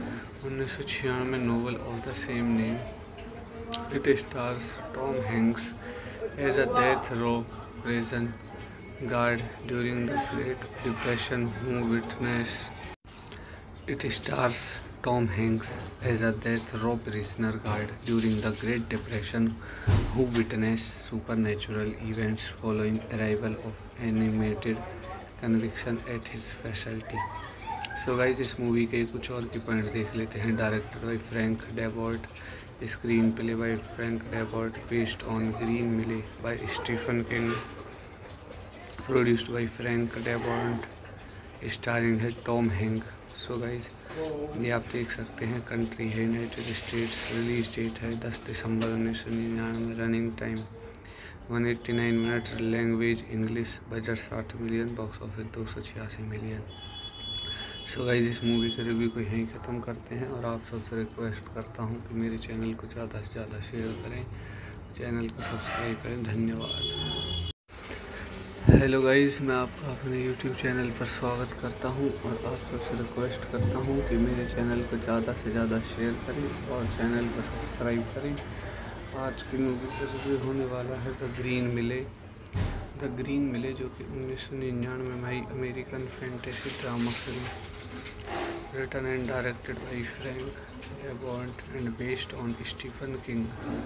1996 novel of the same name. It stars Tom Hanks as a death row prison guard during the Great Depression who witnessed. It stars Tom Hanks as a death row prisoner guard during the Great Depression who witnessed supernatural events following arrival of animated conviction at his facility. So guys, इस movie के कुछ और की point देख लेते हैं। Directed by Frank Darabont, screenplay by Frank Darabont, based on Green Mile by Stephen King, produced by Frank Darabont, starring है Tom Hank. So guys ये आप देख सकते हैं, कंट्री है यूनाइटेड स्टेट्स, रिलीज डेट है 10 दिसंबर 1999, running time 189 minute, language English, budget 60 million, box office 286 million. So guys इस movie का रिव्यू को यहीं ख़त्म करते हैं और आप सबसे रिक्वेस्ट करता हूं कि मेरे चैनल को ज़्यादा से ज़्यादा शेयर करें, चैनल को सब्सक्राइब करें। धन्यवाद। हेलो गाइस, मैं आपका अपने यूट्यूब चैनल पर स्वागत करता हूं और आप सबसे रिक्वेस्ट करता हूं कि मेरे चैनल को ज़्यादा से ज़्यादा शेयर करें और चैनल को सब्सक्राइब करें। आज की मूवी का रिव्यू होने वाला है the Green Mile. The Green Mile जो कि 1999 में आई American fantasy drama film written and directed by Frank Darabont and based on Stephen King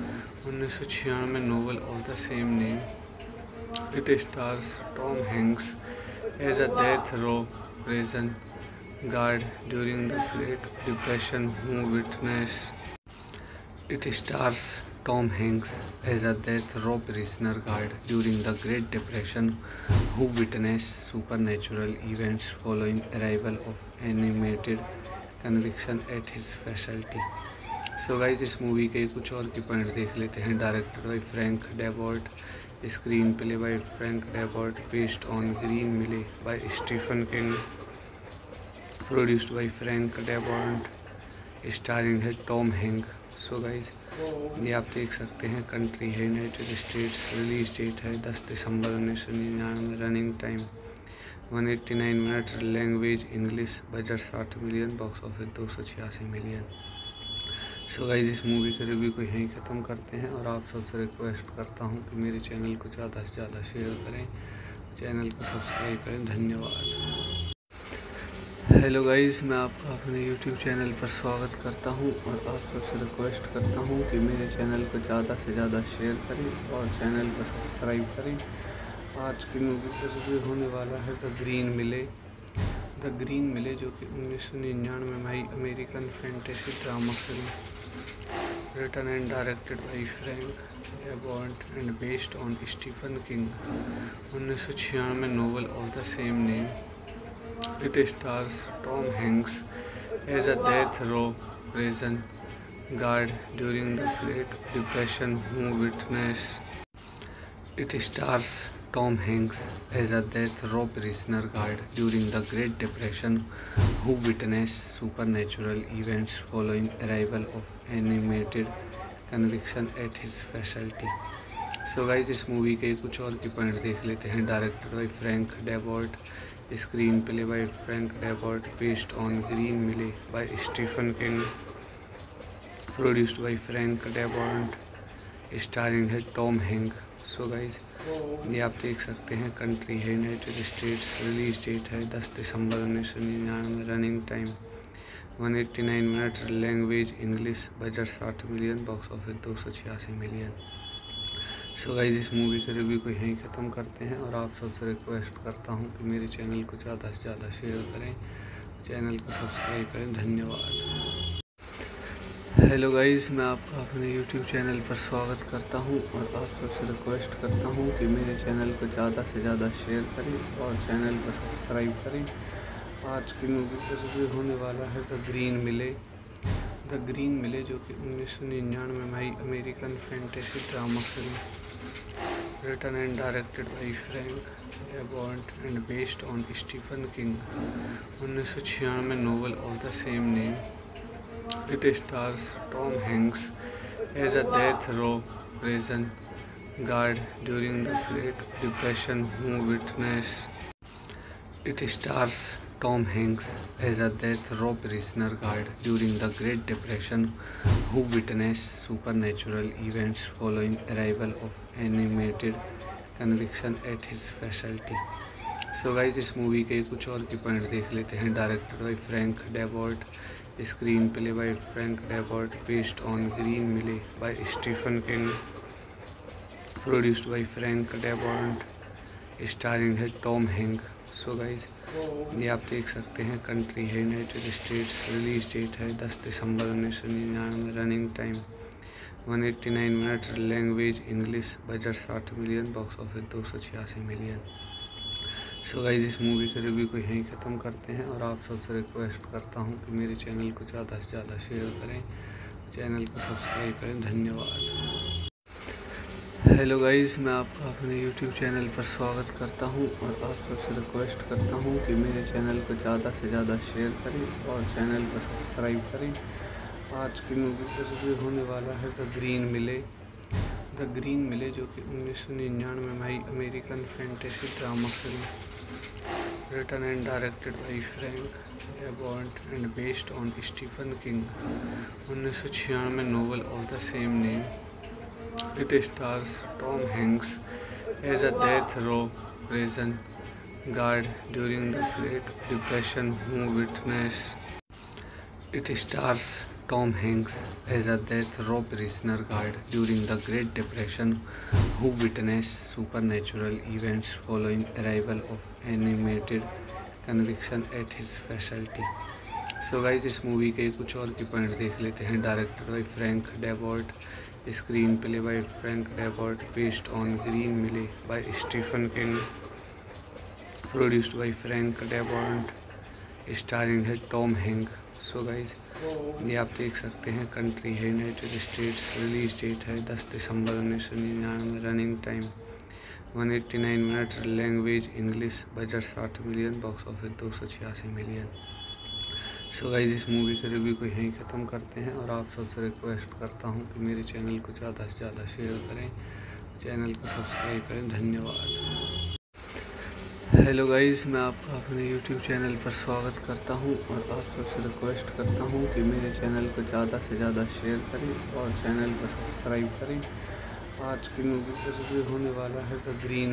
1996 में novel of the same name. It stars Tom Hanks as a death row prison guard during the Great Depression who witnessed. It stars Tom Hanks as a death row prisoner guard during the Great Depression who witnessed supernatural events following arrival of animated conviction at his facility. So guys इस movie के कुछ और की point देख लेते हैं। Directed by Frank Darabont, screenplay by Frank Darabont, based on Green Mile by Stephen King, produced by Frank Darabont, starring है Tom Hank. So guys ये आप देख सकते हैं, कंट्री है यूनाइटेड स्टेट्स, रिलीज डेट है 10 दिसंबर 1999, running time 189 minute, language English, budget 60 million, box office 286 million. So guys इस movie के रिव्यू को यहीं ख़त्म करते हैं और आप सबसे रिक्वेस्ट करता हूं कि मेरे चैनल को ज़्यादा से ज़्यादा शेयर करें, चैनल को सब्सक्राइब करें। धन्यवाद। हेलो गाइस, मैं आपका अपने यूट्यूब चैनल पर स्वागत करता हूं और आप सबसे रिक्वेस्ट करता हूं कि मेरे चैनल को ज़्यादा से ज़्यादा शेयर करें और चैनल को सब्सक्राइब करें। आज की मूवी का रिव्यू होने वाला है the Green Mile. The Green Mile जो कि 1999 में आई American fantasy drama film written and directed by Frank Darabont and based on Stephen King 1996 में novel of the same name. It stars Tom Hanks as a death row prison guard during the Great Depression who witnessed. It stars Tom Hanks as a death row prisoner guard during the Great Depression who witnessed supernatural events following arrival of animated conviction at his facility. So guys इस movie के कुछ और की point देख लेते हैं। Directed by Frank Darabont, screenplay by Frank Darabont, based on Green Mile by Stephen King, produced by Frank Darabont, starring है Tom Hank. So guys ये आप देख सकते हैं, कंट्री है यूनाइटेड स्टेट्स, रिलीज डेट है 10 दिसंबर 1999, running time 189 minute, language English, budget 60 million, box office 286 million. So guys इस movie के रिव्यू को यहीं ख़त्म करते हैं और आप सबसे रिक्वेस्ट करता हूं कि मेरे चैनल को ज़्यादा से ज़्यादा शेयर करें, चैनल को सब्सक्राइब करें। धन्यवाद। हेलो गाइस, मैं आपका अपने यूट्यूब चैनल पर स्वागत करता हूं और आप सबसे रिक्वेस्ट करता हूं कि मेरे चैनल को ज़्यादा से ज़्यादा शेयर करें और चैनल को सब्सक्राइब करें। आज की मूवी का रिव्यू होने वाला है the Green Mile. The Green Mile जो कि 1999 में आई American fantasy drama film written and directed by Frank Darabont and based on Stephen King 1996 में novel of the same name. It stars Tom Hanks as a death row prison guard during the Great Depression who witnessed. It stars Tom Hanks as a death row prisoner guard during the Great Depression who witnessed supernatural events following arrival of animated conviction at his facility. So guys इस movie के कुछ और की point देख लेते हैं। Directed by Frank Darabont, screenplay by Frank Darabont, based on Green Mile by Stephen King, produced by Frank Darabont, starring है Tom Hank. So guys ये आप देख सकते हैं, कंट्री है यूनाइटेड स्टेट्स, रिलीज डेट है 10 दिसंबर 1999, running time 189 minute, language English, budget 60 million, box office 286 million. So guys इस movie के रिव्यू को यहीं ख़त्म करते हैं और आप सबसे रिक्वेस्ट करता हूं कि मेरे चैनल को ज़्यादा से ज़्यादा शेयर करें, चैनल को सब्सक्राइब करें। धन्यवाद। हेलो गाइस, मैं आपका अपने YouTube चैनल पर स्वागत करता हूं और आप सबसे रिक्वेस्ट करता हूं कि मेरे चैनल को ज़्यादा से ज़्यादा शेयर करें और चैनल को सब्सक्राइब करें। आज की मूवी का रिव्यू होने वाला है द ग्रीन मिले, जो कि 1999 में आई American fantasy drama film written and directed by Frank Darabont and based on Stephen King 1996 novel of the same name. It stars Tom Hanks as a death row prison guard during the Great Depression who witnessed It stars Tom Hanks as a death row prisoner guard during the Great Depression who witnessed supernatural events following arrival of animated conviction at his facility. So guys, इस movie के कुछ और की point देख लेते हैं। Directed by Frank Darabont, screenplay by Frank Darabont, based on Green Mile by Stephen King, produced by Frank Darabont, starring है Tom Hank. So guys, ये आप देख सकते हैं। कंट्री है यूनाइटेड स्टेट्स, रिलीज डेट है 10 दिसंबर 1999, running time 189 minute, language English, budget 60 million, box office 286 million. So guys, इस movie के रिव्यू को यहीं ख़त्म करते हैं और आप सबसे रिक्वेस्ट करता हूं कि मेरे चैनल को ज़्यादा से ज़्यादा शेयर करें, चैनल को सब्सक्राइब करें। धन्यवाद। हेलो गाइज, मैं आपका अपने YouTube चैनल पर स्वागत करता हूं और आप सबसे रिक्वेस्ट करता हूं कि मेरे चैनल को ज़्यादा से ज़्यादा शेयर करें और चैनल को सब्सक्राइब करें। आज की मूवी का रिव्यू होने वाला है द ग्रीन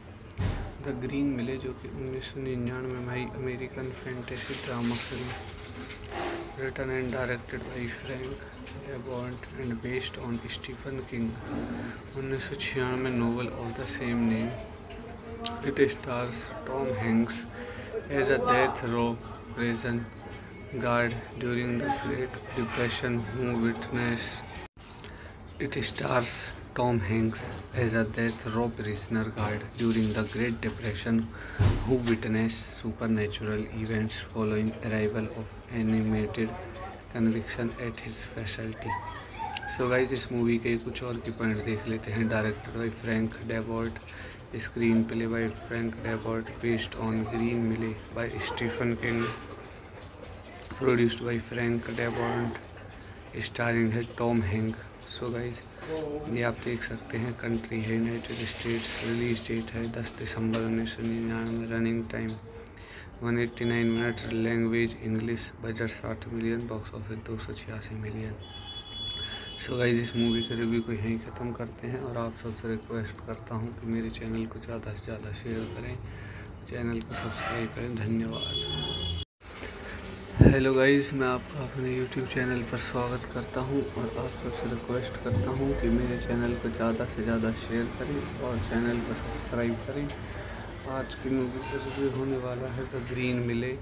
मिले, जो कि 1999 में आई American fantasy drama film written and directed by Frank Darabont and based on Stephen King 1996 novel of the same name. It stars Tom Hanks as a death row prison guard during the Great Depression who witnessed It stars Tom Hanks as a death row prisoner guard during the Great Depression who witnessed supernatural events following arrival of animated conviction at his facility. So guys, इस movie के कुछ और की point देख लेते हैं। Directed by Frank Darabont, screenplay by Frank Darabont, based on Green Mile by Stephen King, produced by Frank Darabont, starring है Tom Hank. So guys, ये आप देख सकते हैं। कंट्री है यूनाइटेड स्टेट्स, रिलीज डेट है 10 दिसंबर 1999, running time 189 minute, language English, budget 60 million, box office 286 million. So guys, इस movie के रिव्यू को यहीं ख़त्म करते हैं और आप सबसे रिक्वेस्ट करता हूं कि मेरे चैनल को ज़्यादा से ज़्यादा शेयर करें, चैनल को सब्सक्राइब करें। धन्यवाद। हेलो गाइस, मैं आपका अपने YouTube चैनल पर स्वागत करता हूं और आप सबसे रिक्वेस्ट करता हूं कि मेरे चैनल को ज़्यादा से ज़्यादा शेयर करें और चैनल को सब्सक्राइब करें। आज की मूवी का रिव्यू होने वाला है द ग्रीन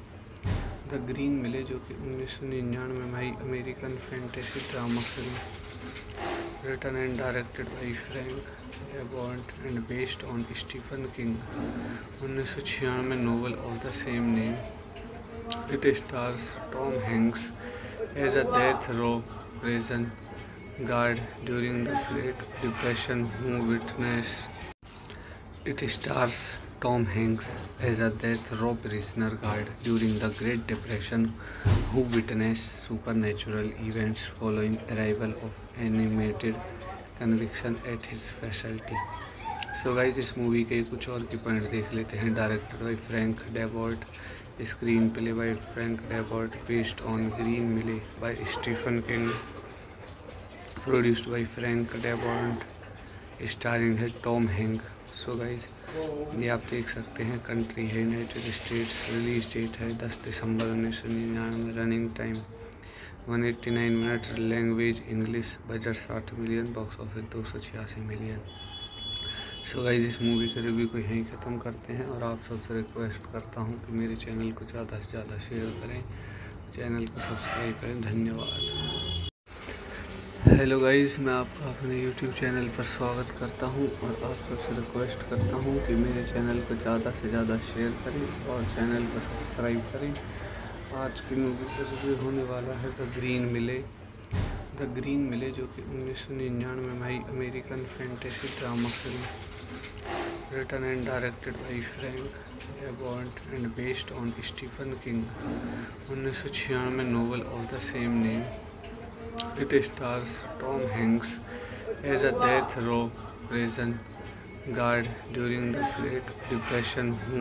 मिले, जो कि 1999 में आई American fantasy drama film written and directed by Frank Darabont and based on Stephen King 1996 novel of the same name. It stars Tom Hanks as a death row prison guard during the Great Depression who witnessed It stars Tom Hanks as a death row prisoner guard during the Great Depression who witnessed supernatural events following arrival of animated conviction at his facility. So guys, इस movie के कुछ और की point देख लेते हैं। Directed by Frank Darabont, screenplay by Frank Darabont, based on Green Mile by Stephen King, produced by Frank Darabont, starring है Tom Hank. So guys, ये आप देख सकते हैं। कंट्री है यूनाइटेड स्टेट्स, रिलीज डेट है 10 दिसंबर 1999, running time 189 minute, language English, budget 60 million, box office 286 million. So guys, इस movie के रिव्यू को यहीं ख़त्म करते हैं और आप सबसे रिक्वेस्ट करता हूं कि मेरे चैनल को ज़्यादा से ज़्यादा शेयर करें, चैनल को सब्सक्राइब करें। धन्यवाद। हेलो गाइस, मैं आपका अपने YouTube चैनल पर स्वागत करता हूं और आप सबसे रिक्वेस्ट करता हूं कि मेरे चैनल को ज़्यादा से ज़्यादा शेयर करें और चैनल को सब्सक्राइब करें। आज की मूवी का रिव्यू होने वाला है the green the Green Mile, जो कि 1999 में आई American fantasy drama film written and directed by Frank Darabont and based on Stephen King 1996 novel of the same name. It stars Tom Hanks as a death row prison guard during the Great Depression who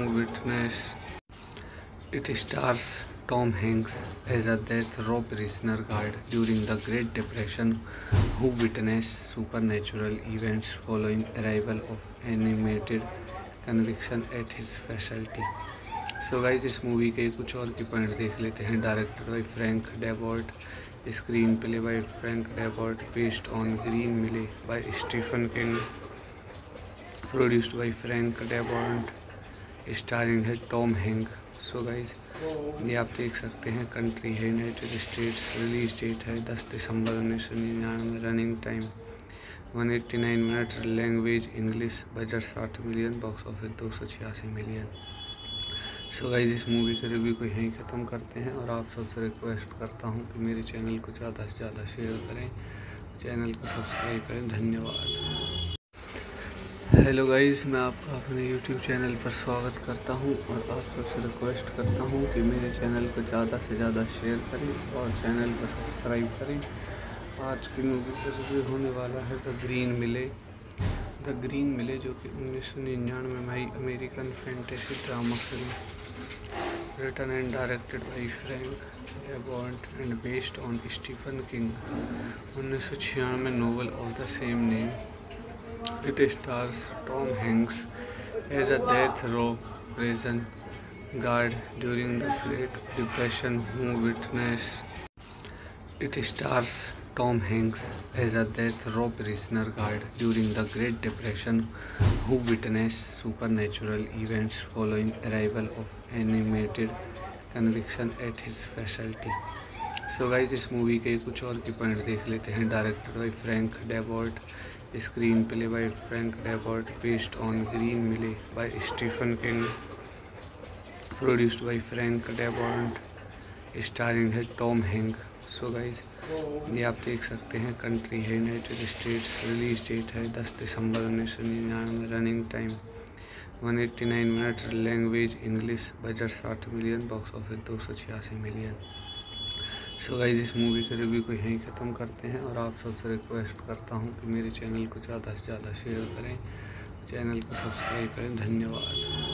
witnessed. It stars Tom Hanks as a death row prisoner guard during the Great Depression who witnessed supernatural events following arrival of animated conviction at his facility. So guys, इस movie के कुछ और की point देख लेते हैं. Directed by Frank Darabont, screenplay by Frank Darabont, based on Green Mile by Stephen King, produced by Frank Darabont, starring है Tom Hank. So guys, ये आप देख सकते हैं. कंट्री है यूनाइटेड स्टेट्स. रिलीज डेट है 10 दिसंबर 1999. Running time 189 minute. Language English. Budget 60 million. Box office 286 million. So guys, इस movie के रिव्यू को यहीं ख़त्म करते हैं और आप सबसे रिक्वेस्ट करता हूं कि मेरे चैनल को ज़्यादा से ज़्यादा शेयर करें, चैनल को सब्सक्राइब करें. धन्यवाद. हेलो गाइस, मैं आपका अपने यूट्यूब चैनल पर स्वागत करता हूं और आप सबसे रिक्वेस्ट करता हूं कि मेरे चैनल को ज़्यादा से ज़्यादा शेयर करें और चैनल को सब्सक्राइब करें. आज की मूवी का रिव्यू होने वाला है the Green Mile. The Green Mile, जो कि 1999 में आई American fantasy drama film written and directed by Frank Darabont and based on Stephen King 1996 novel of the same name. It stars Tom Hanks as a death row prison guard during the Great Depression who witnessed. It stars Tom Hanks as a death row prisoner guard during the Great Depression who witnessed supernatural events following arrival of animated conviction at his facility. So guys, इस movie के कुछ और की point देख लेते हैं. Directed by Frank Darabont, screenplay by Frank Darabont, based on Green Mile by Stephen King, produced by Frank Darabont, starring है Tom Hank. So guys, ये आप देख सकते हैं. कंट्री है यूनाइटेड स्टेट्स. रिलीज डेट है 10 दिसंबर 1999. Running time 189 minute. Language English. Budget 60 million. Box office 286 million. So guys, इस movie के रिव्यू को यहीं ख़त्म करते हैं और आप सबसे रिक्वेस्ट करता हूं कि मेरे चैनल को ज़्यादा से ज़्यादा शेयर करें, चैनल को सब्सक्राइब करें. धन्यवाद.